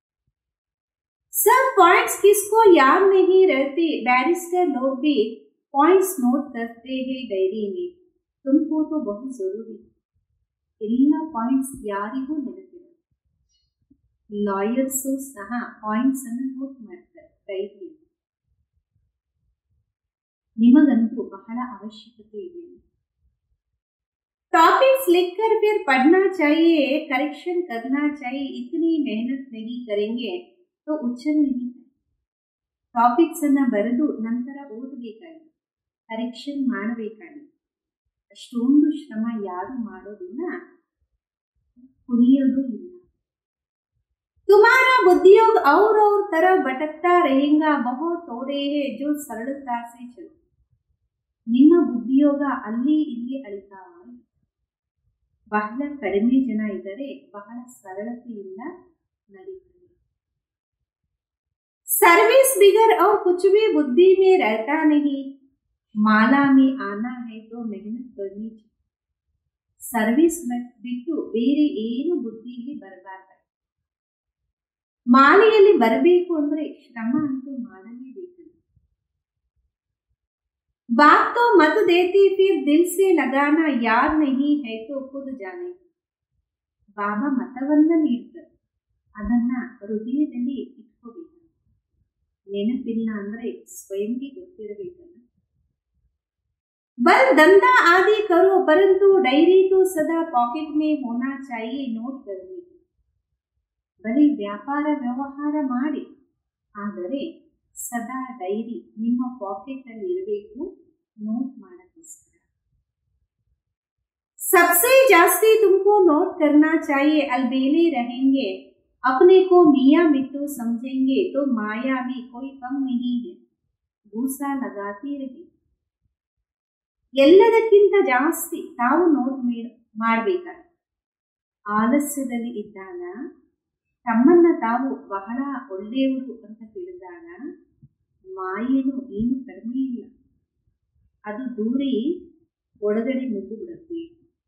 सब पॉइंट्स किसको याद नहीं रहते, बैरिस्टर लोग भी पॉइंट्स नोट करते हैं डायरी में, तुमको तो बहुत जरूरी। ಎಲ್ಲ ಪಾಯಿಂಟ್ಸ್ ಯಾರಿಗೂ ನೆನಪಿಲ್ಲ. ಲಾಯರ್ಸು ಸಹ ಪಾಯಿಂಟ್ಸ್ ಅನ್ನು ನೋಟ್ ಮಾಡ್ತಾರೆ ಡೈರಿಯಲ್ಲಿ. ನಿಮಗಂತೂ ಬಹಳ ಅವಶ್ಯಕತೆ ಇದೆ. टॉपिक्स लिखकर फिर पढ़ना चाहिए, करेक्शन करना चाहिए. इतनी मेहनत नहीं करेंगे तो उच्चर नहीं. ಟಾಪಿಕ್ಸ್ ಅನ್ನ ಬರೆದು ನಂತರ ಓದಬೇಕಾಗಿ ಕರೆಕ್ಷನ್ ಮಾಡಬೇಕಾಗಿ ಅಷ್ಟೊಂದು ಶ್ರಮ ಯಾರು ಮಾಡೋದಿಲ್ಲ, ಕುಣಿಯೋದು ಇಲ್ಲ. तुम्हारा बुद्धियोग और तरह भटकता रहेगा, बहुत थोड़े है जो सरलता से चलो. ನಿಮ್ಮ ಬುದ್ಧಿಯೋಗ ಅಲ್ಲಿ ಇಲ್ಲಿ ಅಳಿತಾ ಬಹಳ ಕಡಿಮೆ ಜನ ಇದ್ದರೆ ಬಹಳ ಸರಳತೆಯಿಂದ ನಡೀತದೆ. सर्विस बिगर और कुछ भी बुद्धि में रहता नहीं, माला में आना है तो मेहनत करनी चाहिए. सर्विस ಬಿಟ್ಟು ಬೇರೆ ಏನು ಬುದ್ಧಿಯಲ್ಲಿ ಬರಬಾರ್ದು. ಮಾಲೆಯಲ್ಲಿ ಬರಬೇಕು ಅಂದ್ರೆ ಶ್ರಮ ಅಂತೂ ಮಾಡಲೇಬೇಕು. बात तो मत देती फिर दिल से लगाना, याद नहीं है तो खुद जाने. ಬಾಬಾ ಮತವನ್ನ ನೀಡ್ತಾರೆ, ಅದನ್ನ ಹೃದಯದಲ್ಲಿ ಇಟ್ಕೋಬೇಕು. ನೆನಪಿಲ್ಲ ಅಂದ್ರೆ ಸ್ವಯಂಗೆ ಗೊತ್ತಿರಬೇಕಲ್ಲ. बल धंधा आदि करो परंतु डायरी तो सदा पॉकेट में होना चाहिए, नोट करने. ಬರೀ ವ್ಯಾಪಾರ ವ್ಯವಹಾರ ಮಾಡಿ, ಆದರೆ ಸದಾ ಡೈರಿ ನಿಮ್ಮ ಪಾಕೆಟ್ ಅಲ್ಲಿ ಇರಬೇಕು, ನೋಟ್ ಮಾಡೋಕ್ಕೋಸ್ಕರ. सबसे जास्ती तुमको नोट करना चाहिए, अलबेले रहेंगे, अपने को मियाँ मिट्टू समझेंगे तो माया में कोई कम नहीं है, ಗೂಸಾ लगाती रही. ಎಲ್ಲದಕ್ಕಿಂತ ಜಾಸ್ತಿ ತಾವು ನೋಟ್ ಮಾಡಬೇಕಾಗಿ. ಆಲಸ್ಯದಲ್ಲಿ ಇದ್ದಾಗ, ತಮ್ಮನ್ನ ತಾವು ಬಹಳ ಒಳ್ಳೆಯವರು ಅಂತ ತಿಳಿದಾಗ ಮಾಯೇನು ಏನು ಕಡಿಮೆ ಇಲ್ಲ, ಅದು ದೂರಿ ಒಳಗಡೆ ನುಗ್ಗು ಬಿಡುತ್ತೆ,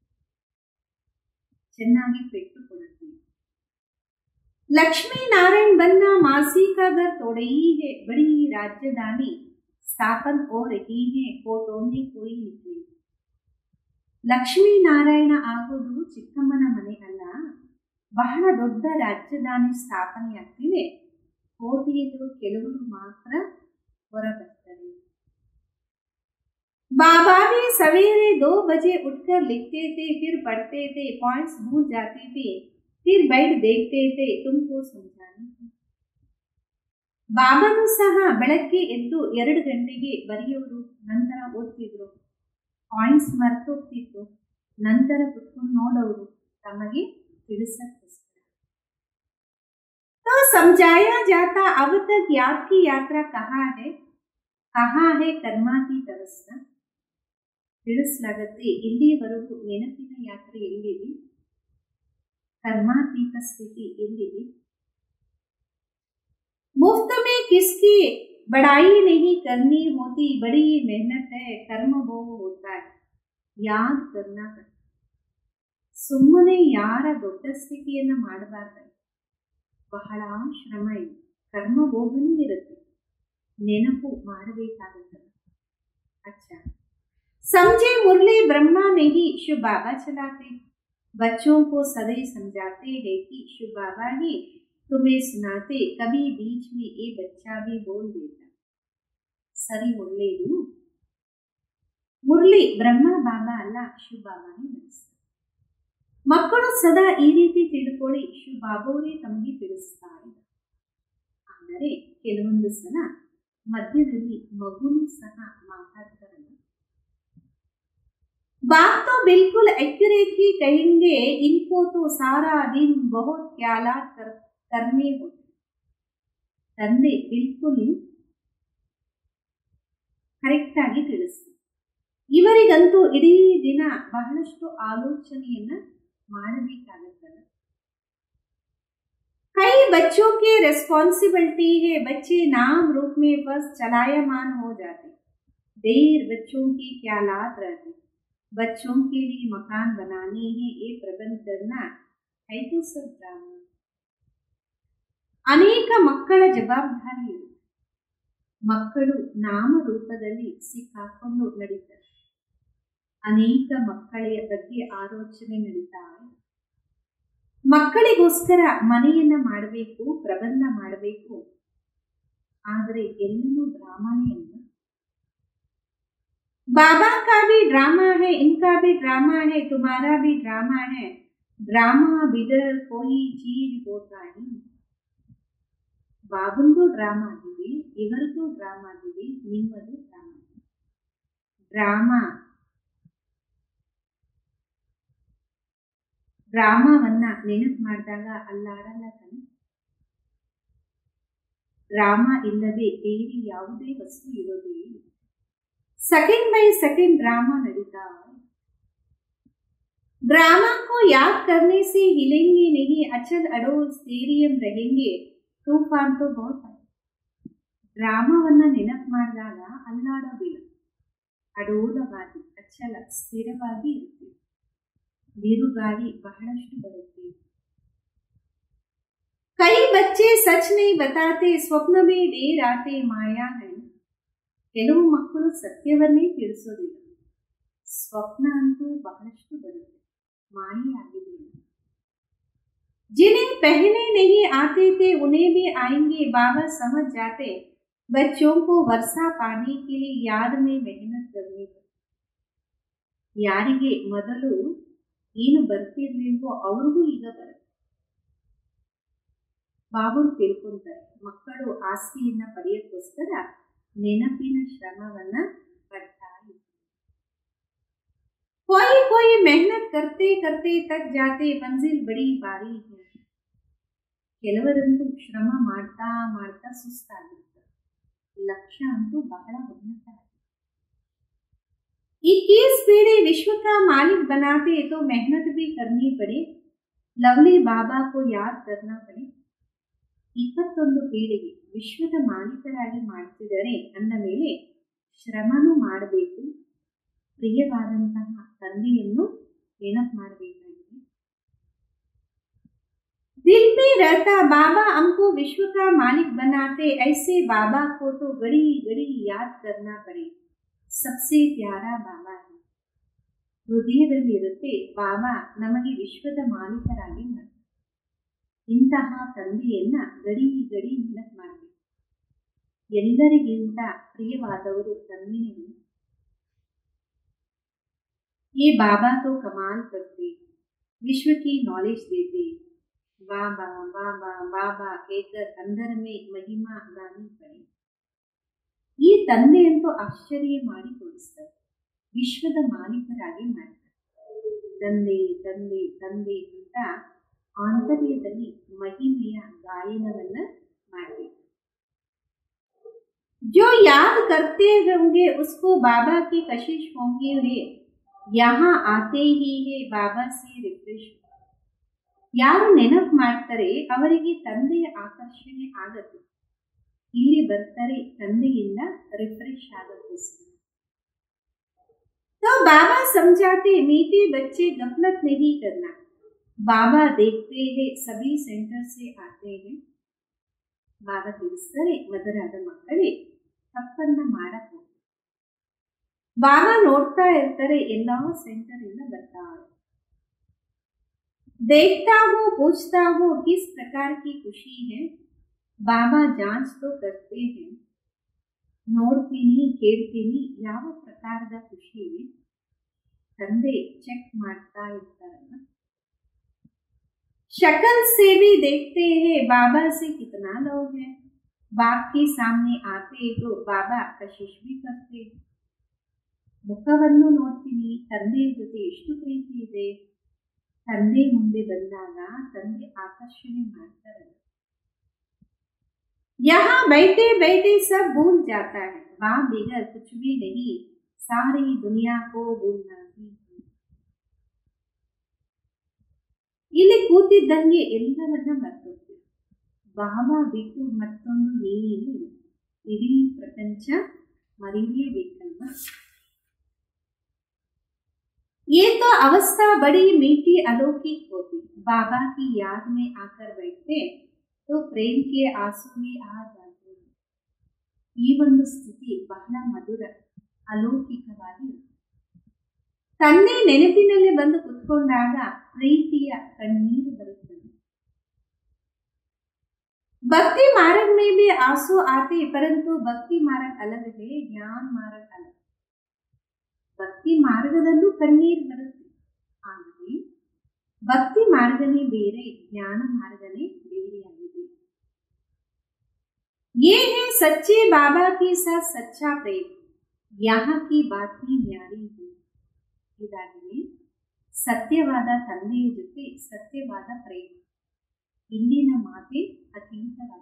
ಚೆನ್ನಾಗಿ ಪೆಟ್ಟು ಕೊಡುತ್ತೆ. लक्ष्मी नारायण बनना मासी का घर थोड़े ही है, बड़ी राजधानी स्थापन हो रही है, फोटो में कोई निकले. ಲಕ್ಷ್ಮೀ ನಾರಾಯಣ ಆಗೋದು ಚಿಕ್ಕಮ್ಮನ ಮನೆ ಅಲ್ಲ, ಬಹಳ ದೊಡ್ಡ ರಾಜಧಾನಿ ಸ್ಥಾಪನೆಯಾಗ್ತಿದೆ. ಕೋಟೆಯದು ಕೆಲವರು ಮಾತ್ರ ಹೊರಬರ್ತಾರೆ. बाबा भी सवेरे 2 बजे उठकर लिखते थे, फिर पढ़ते थे, पॉइंट्स भूल जाते थे, फिर बैठ देखते थे, तुमको समझाने. ಬಾಬಾನು ಸಹ ಬೆಳಗ್ಗೆ ಎದ್ದು 2 ಗಂಟೆಗೆ ಬರೆಯೋರು, ನಂತರ ಓದ್ತಿದ್ರು. ಪಾಯಿಂಟ್ಸ್ ಮರ್ತೋಗ್ತಿತ್ತು, ನಂತರ ಕುತ್ಕೊಂಡು ನೋಡೋರು, ತಮಗೆ ತಿಳಿಸಕ್ಕೋಸ್ಕರ. तो समझाया जाता, अब तक याद की यात्रा कहाँ है कर्मा की तरस्ता. ತಿಳಿಸಲಾಗತ್ತೆ, ಇಲ್ಲಿಯವರೆಗೂ ನೆನಪಿನ ಯಾತ್ರೆ ಎಲ್ಲಿದೆ, ಕರ್ಮಾತೀತ ಸ್ಥಿತಿ ಎಲ್ಲಿದೆ. मुफ्त में किसकी बड़ाई नहीं करनी होती, बड़ी मेहनत है, कर्म भोग होता है, याद करना. ಸುಮ್ಮನೆ ಯಾರ ದೊಡ್ಡ ಸ್ಥಿತಿಯನ್ನ ಮಾಡಬಾರ್ದು, ಬಹಳ ಶ್ರಮ ಇದೆ, ಕರ್ಮ ಭೋಗನೂ ಇರುತ್ತೆ, ನೆನಪು ಮಾಡಬೇಕಾಗುತ್ತದೆ. अच्छा, समझे मुरली ब्रह्मा नहीं, शिव बाबा चलाते. बच्चों को सदैव समझाते हैं कि शिव बाबा ही तुम्हें सुनाते, कभी बीच में ये बच्चा भी बोल देता. सरी ಒಳ್ಳೆಯದು, ಮುರಳಿ ಬ್ರಹ್ಮ ಬಾಬಾ ಅಲ್ಲ, ಶಿವ ಬಾಬಾನೇ ನಡೆಸ್ತಾರೆ. ಮಕ್ಕಳು ಸದಾ ಈ ರೀತಿ ತಿಳ್ಕೊಳ್ಳಿ, ಶಿವ ಬಾಬಾವರೇ ತಮಗೆ ತಿಳಿಸ್ತಾರೆ. ಆದರೆ ಕೆಲವೊಂದು ಸಲ ಮಧ್ಯದಲ್ಲಿ ಮಗುನೂ ಸಹ ಮಾತಾಡ್ತಾರಲ್ಲ. बात तो बिल्कुल एक्यूरेट ही कहेंगे, इनको तो सारा दिन बहुत ख्यालात करने होते. ತಂದೆ ಬಿಲ್ಕುಲ್ ಕರೆಕ್ಟ್ ಆಗಿ ತಿಳಿಸ್ತಾರೆ. ಇವರಿಗಂತೂ ಇಡೀ ದಿನ ಬಹಳಷ್ಟು ಆಲೋಚನೆಯನ್ನ ಮಾಡಬೇಕಾಗುತ್ತದೆ. कई बच्चों की रिस्पॉन्सिबिलिटी है, बच्चे नाम रूप में बस चलायमान हो जाते. देर बच्चों की ख्यालात रहते, बच्चों के लिए मकान बनाने हैं, ये प्रबंध करना है तो सब ड्रामा. ಅನೇಕ ಮಕ್ಕಳ ಜವಾಬ್ದಾರಿ ಇರುತ್ತೆ. ಮಕ್ಕಳು ನಾಮರೂಪದಲ್ಲಿ ಸಿಕ್ಕಾಕೊಂಡು ನಡೀತಾರೆ. ಅನೇಕ ಮಕ್ಕಳ ಬಗ್ಗೆ ಆಲೋಚನೆ ನಡೀತಾ ಇದೆ. ಮಕ್ಕಳಿಗೋಸ್ಕರ ಮನೆಯನ್ನ ಮಾಡಬೇಕು, ಪ್ರಬಂಧ ಮಾಡಬೇಕು, ಆದರೆ ಎಲ್ಲವೂ ಡ್ರಾಮಾನೇ ಅಂತ. बाबा का भी ड्रामा है, इनका भी ड्रामा है, तुम्हारा भी ड्रामा है. ड्रामा बिगर कोई चीज होता नहीं. ಬಾಬಂದು ಡ್ರಾಮಾ ಆಗಿದೆ, ಇವರದು ಡ್ರಾಮಾ ಆಗಿದೆ, ನಿಮ್ಮದು ಡ್ರಾಮಾ. ಡ್ರಾಮಾವನ್ನ ನೆನಪು ಮಾಡಿದಾಗ ಅಲ್ಲಾಡಲ್ಲ ತಾನೆ. ಡ್ರಾಮಾ ಇಲ್ಲದೆ ಬೇರೆ ಯಾವುದೇ ವಸ್ತು ಇರೋದೇ ಇಲ್ಲ. सेकंड बाय सेकंड ड्रामा नड़ीता है. ड्रामा को याद करने से हिलेंगे नहीं, अचल अडोल स्टेरियम रहेंगे. तूफान तो बहुत है. ಡ್ರಾಮಾವನ್ನ ನೆನಪು ಮಾಡಿದಾಗ ಅಲ್ಲಾಡೋದಿಲ್ಲ, ಅಡೋಲವಾಗಿ ಅಚಲ ಸ್ಥಿರವಾಗಿ ಇರುತ್ತೆ. ಬಿರುಗಾಳಿ ಬಹಳಷ್ಟು ಬರುತ್ತೆ. कई बच्चे सच नहीं बताते, स्वप्न में देर आते, माया है. ಕೆಲವು ಮಕ್ಕಳು ಸತ್ಯವನ್ನೇ ತಿಳಿಸೋದಿಲ್ಲ, ಸ್ವಪ್ನ ಅಂತೂ ಬಹಳಷ್ಟು ಬರುತ್ತೆ, ಮಾಯೆ ಆಗಿದೆ. जिन्हें पहले नहीं आते थे उन्हें भी आएंगे. बाबा समझ जाते बच्चों को वर्षा पाने के लिए याद में मेहनत करनी पड़ती. ಯಾರಿಗೆ ಮೊದಲು ಏನು ಬರ್ತಿರ್ಲಿಲ್ವೋ ಅವ್ರಿಗೂ ಈಗ ಬರುತ್ತೆ. ಬಾಬರು ತಿಳ್ಕೊಂತಾರೆ, ಮಕ್ಕಳು ಆಸ್ತಿಯನ್ನ ಪಡೆಯೋಕ್ಕೋಸ್ಕರ ನೆನಪಿನ ಶ್ರಮವನ್ನ ಪಡ್ತಾ ಇದ್ದಾರೆ. कोई कोई मेहनत करते करते तक जाते, मंजिल बड़ी भारी है. ಕೆಲವರಂತೂ ಶ್ರಮ ಮಾಡ್ತಾ ಮಾಡ್ತಾ ಸುಸ್ತಾಗಿರ್ತಾರೆ, ಲಕ್ಷ್ಯ ಅಂತೂ ಬಹಳ ಉನ್ನತ. 21 पीढ़ी विश्व का मालिक बनाते तो मेहनत भी करनी पड़े. लवली बाबा को याद करना पड़े. 21 ಪೀಳಿಗೆ ವಿಶ್ವದ ಮಾಲೀಕರಾಗಿ ಮಾಡ್ತಿದ್ದಾರೆ ಅಂದ ಮೇಲೆ ಶ್ರಮನೂ ಮಾಡಬೇಕು, ಪ್ರಿಯವಾದಂತಹ ತಂದೆಯನ್ನು ನೆನಪು ಮಾಡಬೇಕಾಗಿದೆ. दिल में रहता बाबा हमको विश्व का मालिक बनाते, ऐसे बाबा को तो घड़ी घड़ी याद करना पड़े. सबसे प्यारा बाबा है. ಹೃದಯದಲ್ಲಿರುತ್ತೆ, ಬಾಬಾ ನಮಗೆ ವಿಶ್ವದ ಮಾಲೀಕರಾಗಿ ಮಾಡ್ತಾರೆ. ಇಂತಹ ತಂದೆಯನ್ನ ಗಡಿ ಗಡಿ ನೆನಪು ಮಾಡಬೇಕು. ಎಲ್ಲರಿಗಿಂತ ಪ್ರಿಯವಾದವರು ತಂದೆನೇ. ये बाबा तो कमाल करते, विश्व की नॉलेज देते. बाबा बाबा बाबा कहकर अंदर में महिमा गानी पड़े. ಈ ತಂದೆ ಅಂತೂ ಆಶ್ಚರ್ಯ ಮಾಡಿ ತೋರಿಸ್ತಾರೆ, ವಿಶ್ವದ ಮಾಲೀಕರಾಗಿ ಮಾಡ್ತಾರೆ. ತಂದೆ ತಂದೆ ತಂದೆ ಅಂತ ಆಂತರ್ಯದಲ್ಲಿ ಮಹಿಮೆಯ ಗಾಯನವನ್ನ ಮಾಡಬೇಕು. जो याद करते होंगे उसको बाबा की कशिश होंगे है. यहाँ आते ही है बाबा से रिफ्रेश. ಯಾರು ನೆನಪು ಮಾಡ್ತಾರೆ ಅವರಿಗೆ ತಂದೆಯ ಆಕರ್ಷಣೆ ಆಗತ್ತೆ, ಇಲ್ಲಿ ಬರ್ತಾರೆ ತಂದೆಯಿಂದ ರಿಫ್ರೆಶ್ ಆಗೋಕ್ಕೋಸ್ಕರ. तो बाबा समझाते मीठे बच्चे गफलत नहीं करना. बाबा देखते हैं सभी सेंटर से आते हैं. ಬಾಬಾ ತಿಳಿಸ್ತಾರೆ, ಮದರಾದ ಮಕ್ಕಳೇ ತಪ್ಪನ್ನ ಮಾಡಕ್ ಹೋಗಿ. ಬಾಬಾ ನೋಡ್ತಾ ಇರ್ತಾರೆ, ಎಲ್ಲಾ ಸೆಂಟರ್ ಇಂದ ಬರ್ತಾರೆ. देखता हूँ पूछता हूँ किस प्रकार की खुशी है. बाबा जांच तो करते हैं. ನೋಡ್ತೀನಿ ಕೇಳ್ತೀನಿ ಯಾವ ಪ್ರಕಾರದ ಖುಷಿ ಇದೆ, ತಂದೆ ಚೆಕ್ ಮಾಡ್ತಾ ಇರ್ತಾರಲ್ಲ. शक्ल से भी देखते हैं बाबा से कितना लोग है. बाप के सामने आते तो बाबा कशिश भी करते. ಮುಖವನ್ನು ನೋಡ್ತೀನಿ, ತಂದೆಯ ಜೊತೆ ಎಷ್ಟು ಪ್ರೀತಿ ಇದೆ. ತಂದೆ ಮುಂದೆ ಬಂದಾಗ ತಂದೆ ಆಕರ್ಷಣೆ ಮಾಡ್ತಾರಲ್ಲ. यहाँ बैठे बैठे सब भूल जाता है. बाप बगैर कुछ भी नहीं, सारी दुनिया को भूलना भी. ಇಲ್ಲಿ ಕೂತಿದ್ದಂಗೆ ಎಲ್ಲವನ್ನ ಮರ್ತೋಗ್ತೀವಿ. ಬಾಬಾ ಬಿಟ್ಟು ಮತ್ತೊಂದು ಏನಿಲ್ಲ, ಇಡೀ ಪ್ರಪಂಚ ಮರೀಲೇಬೇಕಲ್ವಾ. ये तो अवस्था बड़ी मीठी अलौकिक होती. बाबा की याद में आकर बैठते तो प्रेम के आंसू में आ जाते. ಈ ಒಂದು ಸ್ಥಿತಿ ಬಹಳ ಮಧುರ, ಅಲೌಕಿಕವಾಗಿ. ತಂದೆ ನೆನಪಿನಲ್ಲಿ ಬಂದು ಕುತ್ಕೊಂಡಾಗ ಪ್ರೀತಿಯ ಕಣ್ಣೀರು ಬರುತ್ತದೆ. भक्ति मार्ग में भी आंसू आते, परंतु भक्ति मार्ग अलग है, ज्ञान मार्ग अलग. ಭಕ್ತಿ ಮಾರ್ಗದಲ್ಲೂ ಕಣ್ಣೀರು ಬರುತ್ತೆ, ಆದರೆ ಭಕ್ತಿ ಮಾರ್ಗನೇ ಬೇರೆ, ಜ್ಞಾನ ಮಾರ್ಗನೇ ಬೇರೆಯಾಗಿದೆ. ये है सच्चे बाबा के साथ सच्चा प्रेम, यहाँ की बात ही न्यारी है. ಇದಾಗಿದೆ ಸತ್ಯವಾದ ತಂದೆಯ ಜೊತೆ ಸತ್ಯವಾದ ಪ್ರೇಮ. ಇಲ್ಲಿನ ಮಾತೆ ಅತೀತವಾಗಿದೆ.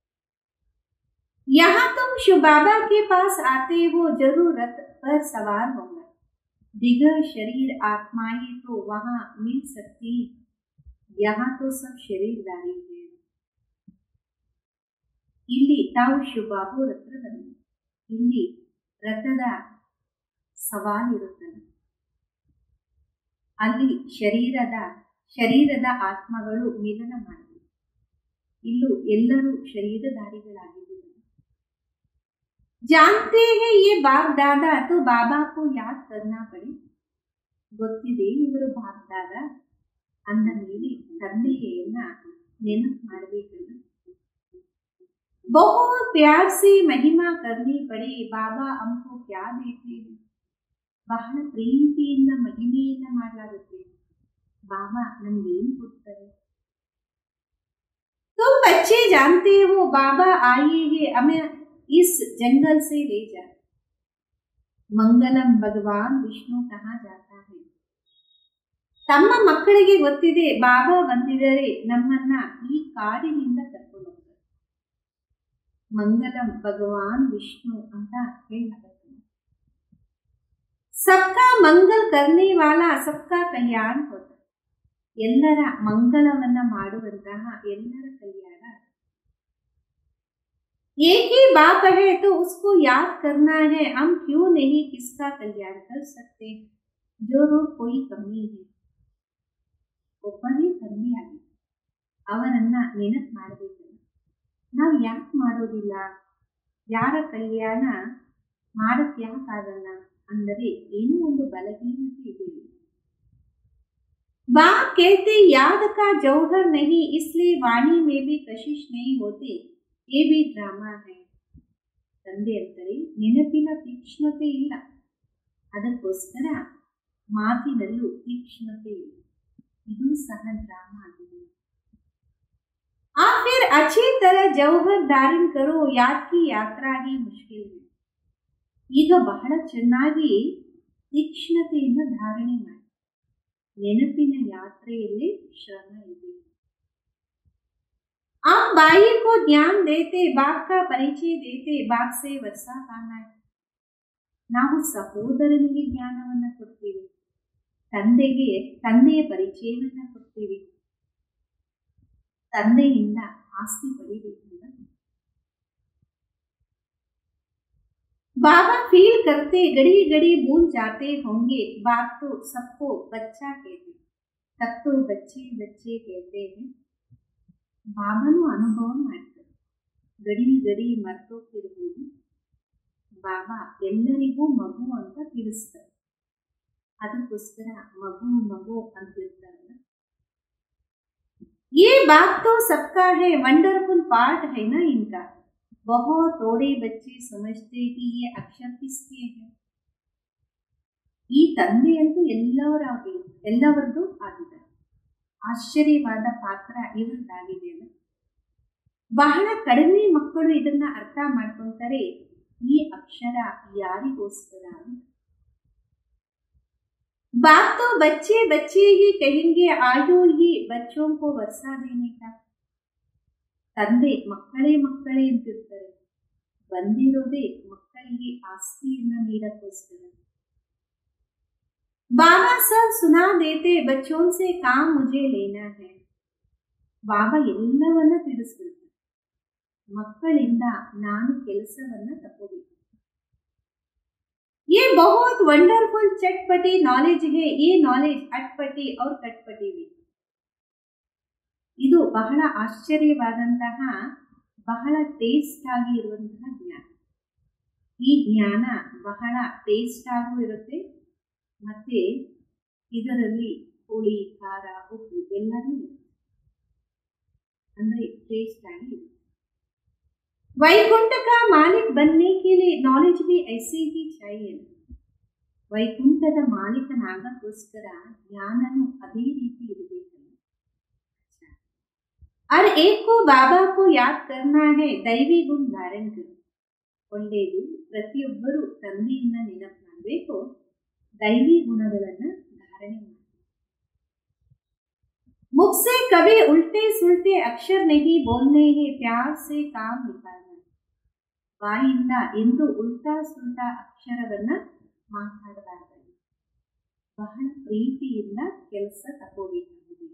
यहाँ तुम शिव बाबा के पास आते हो, जरूर रथ पर सवार होगा. दिगर शरीर आत्माएं तो वहां मिल सकती, यहाँ तो सब शरीरदारी है. ಇಲ್ಲಿ ತಾವು ಶಿವಬಾಬು ಹತ್ರ ಬಂದರು. ಇಲ್ಲಿ ರಥದ ಸವಾಲಿರುತ್ತದೆ. ಅಲ್ಲಿ ಶರೀರದ ಆತ್ಮಗಳು ಮಿಲನ ಮಾಡಿವೆ. ಇಲ್ಲೂ ಎಲ್ಲರೂ ಶರೀರಧಾರಿಗಳಾಗಿದ್ದಾರೆ. जानते हैं ये बाप दादा, तो बाबा को याद करना पड़े. ಗೊತ್ತಿದೆ ಇವರು ಬಾಪ್ ದಾದಾ ಅಂದ ಮೇಲೆ ತಂದೆಯನ್ನ ನೆನಪು ಮಾಡಬೇಕಲ್ಲ. बहुत प्यार से महिमा करनी पड़े, बाबा हमको क्या देते हैं. ಬಹಳ ಪ್ರೀತಿಯಿಂದ ಮಹಿಮೆಯಿಂದ ಮಾಡಲಾಗುತ್ತೆ. ಬಾಬಾ ನಮ್ಗೇನು ಕೊಡ್ತಾರೆ. तुम बच्चे जानते हो बाबा आए हैं हमें इस जंगल से ले जा. मंगलम भगवान विष्णु कहा जाता है. ತಮ್ಮ ಮಕ್ಕಳಿಗೆ ಗೊತ್ತಿದೆ ಬಾಬಾ ಬಂದಿದ್ದಾರೆ, ನಮ್ಮನ್ನ ಈ ಕಾಡಿನಿಂದ ಕರ್ಕೊಂಡು ಹೋಗ್ತಾರೆ. ಮಂಗಲಂ ಭಗವಾನ್ ವಿಷ್ಣು ಅಂತ ಹೇಳಲಾಗುತ್ತೆ. सबका मंगल करने वाला सबका कल्याण होता. ಎಲ್ಲರ ಮಂಗಳವನ್ನ ಮಾಡುವಂತಹ ಎಲ್ಲರ ಕಲ್ಯಾಣ. एक ही बाप है तो उसको याद करना है, हम क्यों नहीं किसका कल्याण कर सकते. जो रोग कोई कमी है, ಒಬ್ಬರೇ ಕಮ್ಮಿ ಆಗಿದೆ, ಅವರನ್ನ ನೆನಪು ಮಾಡಬೇಕಲ್ಲ. ನಾವು ಯಾಕೆ ಮಾಡೋದಿಲ್ಲ, ಯಾರ ಕಲ್ಯಾಣ ಮಾಡಕ್ ಯಾಕಾಗಲ್ಲ ಅಂದರೆ ಏನೋ ಒಂದು ಬಲಹೀನತೆ ಇದೆ. बाप कहते याद का जौहर नहीं, इसलिए वाणी में भी कशिश नहीं होती, ये भी ड्रामा है. ತಂದೆ ಅಂತಾರೆ ನೆನಪಿನ ತೀಕ್ಷ್ಣತೆ ಇಲ್ಲ, ಅದಕ್ಕೋಸ್ಕರ ಮಾತಿನಲ್ಲೂ ತೀಕ್ಷ್ಣತೆ ಇಲ್ಲ, ಇದು ಸಹ ಡ್ರಾಮಾ ಆಗಿದೆ. आप फिर अच्छी तरह जौहर धारण करो, याद की यात्रा ही मुश्किल है. ಈಗ ಬಹಳ ಚೆನ್ನಾಗಿ ತೀಕ್ಷ್ಣತೆಯನ್ನು ಧಾರಣೆ ಮಾಡಿ, ನೆನಪಿನ ಯಾತ್ರೆಯಲ್ಲಿ ಶ್ರಮ ಇದೆ. आप भाई को ज्ञान देते, बाप का परिचय देते, बाप से वर्षा पाना है. ನಾವು ಸಹೋದರನಿಗೆ ಜ್ಞಾನವನ್ನ ಕೊಡ್ತೀವಿ, ತಂದೆಯ ಪರಿಚಯವನ್ನ ಕೊಡ್ತೀವಿ, ತಂದೆಯಿಂದ ಆಸ್ತಿ ಪಡಿಬೇಕಂತ. बाबा फील करते, घड़ी घड़ी भूल जाते होंगे, बाप तो सबको बच्चा कहते, तब तो बच्चे बच्चे कहते हैं. ಬಾಬಾನು ಅನುಭವ ಮಾಡ್ತಾರೆ, ಗಡಿ ಗಡಿ ಮರ್ತೋಗ್ತಿರ್ಬೋದು, ಬಾಬಾ ಎಲ್ಲರಿಗೂ ಮಗು ಅಂತ ತಿಳಿಸ್ತಾರೆ, ಅದಕ್ಕೋಸ್ಕರ ಮಗು ಮಗು ಅಂತಿರ್ತಾರಲ್ಲ. ये बात तो सबका है, वंडरफुल पार्ट है ना इनका. बहुत थोड़े बच्चे समझते कि ये अक्षर किसके हैं. ಈ ತಂದೆಯಂತೂ ಎಲ್ಲವರದ್ದು ಆಗಿದ್ದಾರೆ. ಆಶ್ಚರ್ಯವಾದ ಪಾತ್ರ ಇವರದ್ದಾಗಿದೆ ಅಲ್ಲ. ಬಹಳ ಕಡಿಮೆ ಮಕ್ಕಳು ಇದನ್ನ ಅರ್ಥ ಮಾಡ್ಕೊಂತಾರೆ, ಈ ಅಕ್ಷರ ಯಾರಿಗೋಸ್ಕರ ಅಂತ. बाप तो बच्चे बच्चे ही कहेंगे, आयो ही बच्चों को वर्षा देने का. ತಂದೆ ಮಕ್ಕಳೇ ಮಕ್ಕಳೇ ಅಂತಿರ್ತಾರೆ, ಬಂದಿರೋದೇ ಮಕ್ಕಳಿಗೆ ಆಸ್ತಿಯನ್ನ ನೀಡಕ್ಕೋಸ್ಕರ. बाबा सब सुना देते, बच्चों से काम मुझे लेना है. ಬಾಬಾ ಎಲ್ಲವನ್ನ ತಿಳಿಸ್ಬಿಡ್ತಾರೆ, ಮಕ್ಕಳಿಂದ ನಾನು ಕೆಲಸವನ್ನ ತಗೋಬೇಕು. ये बहुत वंडरफुल चटपटी नॉलेज है, ये नॉलेज अटपटी और कटपटी भी. ಇದು ಬಹಳ ಆಶ್ಚರ್ಯವಾದಂತಹ, ಬಹಳ ಟೇಸ್ಟ್ ಆಗಿ ಇರುವಂತಹ ಜ್ಞಾನ. ಈ ಜ್ಞಾನ ಬಹಳ ಟೇಸ್ಟ್ ಆಗೂ ಇರುತ್ತೆ, ಮತ್ತೆ ಇದರಲ್ಲಿ ಹುಳಿ, ಖಾರ, ಉಪ್ಪು ಎಲ್ಲನೂ ಇರುತ್ತೆ, ಅಂದ್ರೆ ಟೇಸ್ಟ್ ಆಗಿ ಇರುತ್ತೆ. वैकुंठ का मालिक बनने के लिए नॉलेज भी ऐसे ही चाहिए. ವೈಕುಂಠದ ಮಾಲೀಕನಾಗಕ್ಕೋಸ್ಕರ ಜ್ಞಾನನು ಅದೇ ರೀತಿ ಇರಬೇಕಲ್ಲ. हर एक को बाबा को याद करना है, दैवी गुण धारण करो. ಒಳ್ಳೆಯದು, ಪ್ರತಿಯೊಬ್ಬರು ತಂದೆಯನ್ನ ನೆನಪು ಮಾಡಬೇಕು, ದೈವಿ ಗುಣಗಳನ್ನ ಧಾರಣೆ ಮಾಡಿ. मुख से कभी उल्टे सुल्टे अक्षर नहीं बोलने हैं, प्यार से काम निकालना. ಬಾಯಿಂದ ಎಂದು ಉಲ್ಟಾ ಸುಲ್ಟಾ ಅಕ್ಷರವನ್ನ ಮಾತಾಡಬಾರದು, ಬಹಳ ಪ್ರೀತಿಯಿಂದ ಕೆಲಸ ತಗೋಬೇಕಾಗಿದೆ.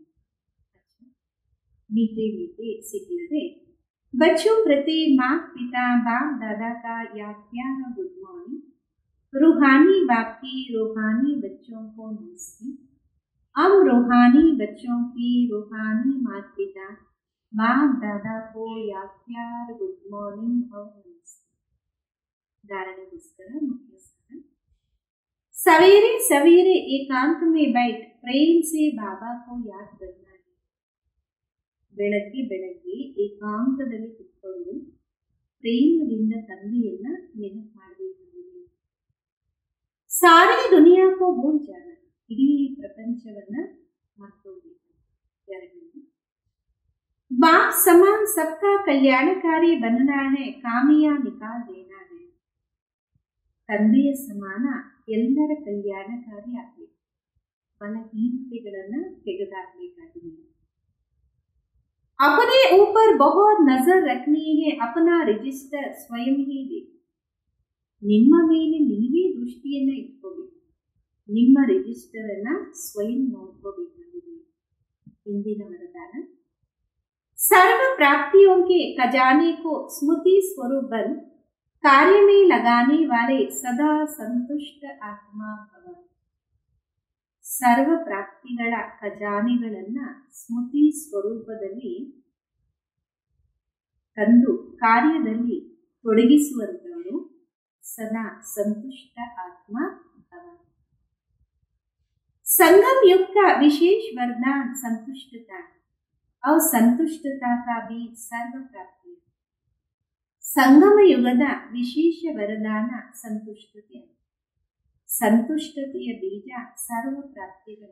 मीठे मीठे सिखलते बच्चों प्रति माँ पिता बाप दादा का याद प्यार और गुड मॉर्निंग. रूहानी बाप की रूहानी बच्चों को नमस्ते. हम रूहानी बच्चों की रूहानी माता पिता बाप दादा को याद प्यार गुड मॉर्निंग और नमस्ते. धारणेಗೋಸ್ಕರ मुख्य साधन. सवेरे सवेरे एकांत में बैठ प्रेम से बाबा को याद करना है. ಬೆಳಗ್ಗೆ ಬೆಳಗ್ಗೆ ಏಕಾಂತದಲ್ಲಿ ಕುತ್ಕೊಂಡು ಪ್ರೇಮದಿಂದ ತಂದೆಯನ್ನ ನೆನಪು ಮಾಡಬೇಕಾಗಿದೆ. ಸಾರಿ ದುನಿಯಾ ಕೋ ಭೂಲ್ ಜಾನ, ಇಡೀ ಪ್ರಪಂಚವನ್ನ ಮರ್ತೋಗ್ಬೇಕು. ಎರಡನೇದು, बाप समान सबका कल्याणकारी बनना है, कामिया निकाल देना है. ತಂದೆಯ ಸಮಾನ ಎಲ್ಲರ ಕಲ್ಯಾಣಕಾರಿ ಆಗಬೇಕು, ಬಲಹೀನತೆಗಳನ್ನ ತೆಗೆದಾಕಬೇಕಾಗಿದೆ. अपने ऊपर बहुत नजर रखनी है, अपना रजिस्टर स्वयं ही दे. ನಿಮ್ಮ ಮೇಲೆ ನೀವೇ ದೃಷ್ಟಿಯನ್ನ ಇಟ್ಕೋಬೇಕು, ನಿಮ್ಮ ರಿಜಿಸ್ಟರ್ ಅನ್ನ ಸ್ವಯಂ ನೋಡ್ಕೋಬೇಕಾಗಿದೆ. ಇಂದಿನ ವರದಾನ, सर्व प्राप्तियों के खजाने को स्मृति स्वरूप बन कार्य में लगाने वाले सदा संतुष्ट आत्मा भव. ಸರ್ವ ಪ್ರಾಪ್ತಿಗಳ ಖಜಾನೆಗಳನ್ನ ಸ್ಮೃತಿ ಸ್ವರೂಪದಲ್ಲಿ ತಂದು ಕಾರ್ಯದಲ್ಲಿ ತೊಡಗಿಸುವಂತವರು ಸದಾ ಸಂತುಷ್ಟ ಆತ್ಮ ಭವ. संगम युग का विशेष वरदान संतुष्टता और संतुष्टता का बीज सर्व प्राप्ति. ಸಂಗಮ ಯುಗದ ವಿಶೇಷ ವರದಾನ ಸಂತುಷ್ಟತೆ, ಸಂತುಷ್ಟತೆಯ ಬೀಜ ಸರ್ವ ಪ್ರಾಪ್ತಿಗಳ.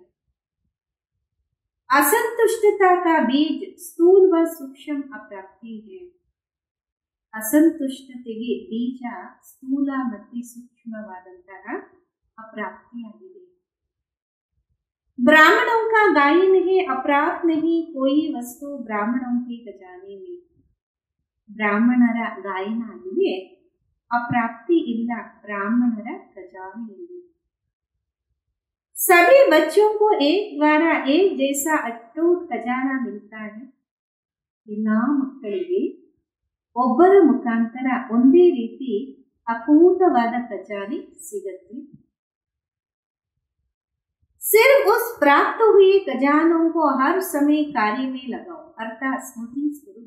असंतुष्टता का बीज स्थूल व सूक्ष्म अप्राप्ति है. ಅಸಂತುಷ್ಟತೆಗೆ ಬೀಜ ಸ್ಥೂಲ ಮತ್ತು ಸೂಕ್ಷ್ಮವಾದಂತಹ ಅಪ್ರಾಪ್ತಿಯಾಗಿದೆ. ब्राह्मणों का गायन है, अप्राप्त नहीं कोई वस्तु ब्राह्मणों के खजाने में. ಬ್ರಾಹ್ಮಣರ ಗಾಯನ ಆಗಿದೆ, ಅಪ್ರಾಪ್ತಿ ಇಲ್ಲ ಬ್ರಾಹ್ಮಣರ ಖಜಾನೆಯಲ್ಲಿ. सभी बच्चों को एक द्वारा एक जैसा अटूट खजाना मिलता है. ಎಲ್ಲಾ ಮಕ್ಕಳಿಗೆ ಒಬ್ಬರ ಮುಖಾಂತರ ಒಂದೇ ರೀತಿ ಅಕೂಟವಾದ ಖಜಾನೆ ಸಿಗುತ್ತೆ. सिर्फ उस प्राप्त हुए खजानों को हर समय कार्य में लगाओ, अर्थात स्मृति स्वरूप.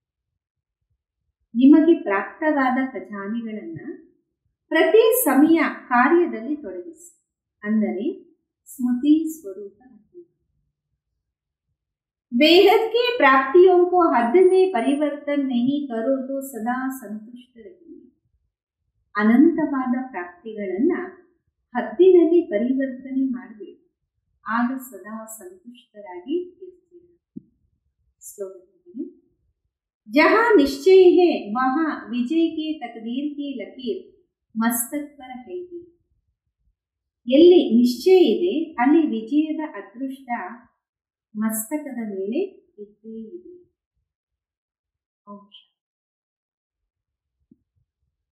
ನಿಮಗೆ ಪ್ರಾಪ್ತವಾದ ಖಜಾನೆಗಳನ್ನ ಪ್ರತಿ ಸಮಯ ಕಾರ್ಯದಲ್ಲಿ ತೊಡಗಿಸಿ, ಅಂದರೆ ಸ್ಮೃತಿ ಸ್ವರೂಪ. बेहद की प्राप्तियों को हद में परिवर्तन नहीं करो तो सदा संतुष्ट रहिए. ಅನಂತವಾದ ಪ್ರಾಪ್ತಿಗಳನ್ನ ಹದ್ದಿನಲ್ಲಿ ಪರಿವರ್ತನೆ ಮಾಡಬೇಕು, ಆಗ ಸದಾ ಸಂತುಷ್ಟರಾಗಿ ಇರ್ತೀರಿ. ಶ್ಲೋಕದಲ್ಲಿ, जहाँ निश्चय है वहाँ विजय की तकदीर की लकीर मस्तक पर है. ಎಲ್ಲಿ ನಿಶ್ಚಯ ಇದೆ ಅಲ್ಲಿ ವಿಜಯದ ಅದೃಷ್ಟ ಮಸ್ತಕದ ಮೇಲೆ ಇದ್ದೇ ಇದೆ. ಓಂ ಶಾಂತಿ.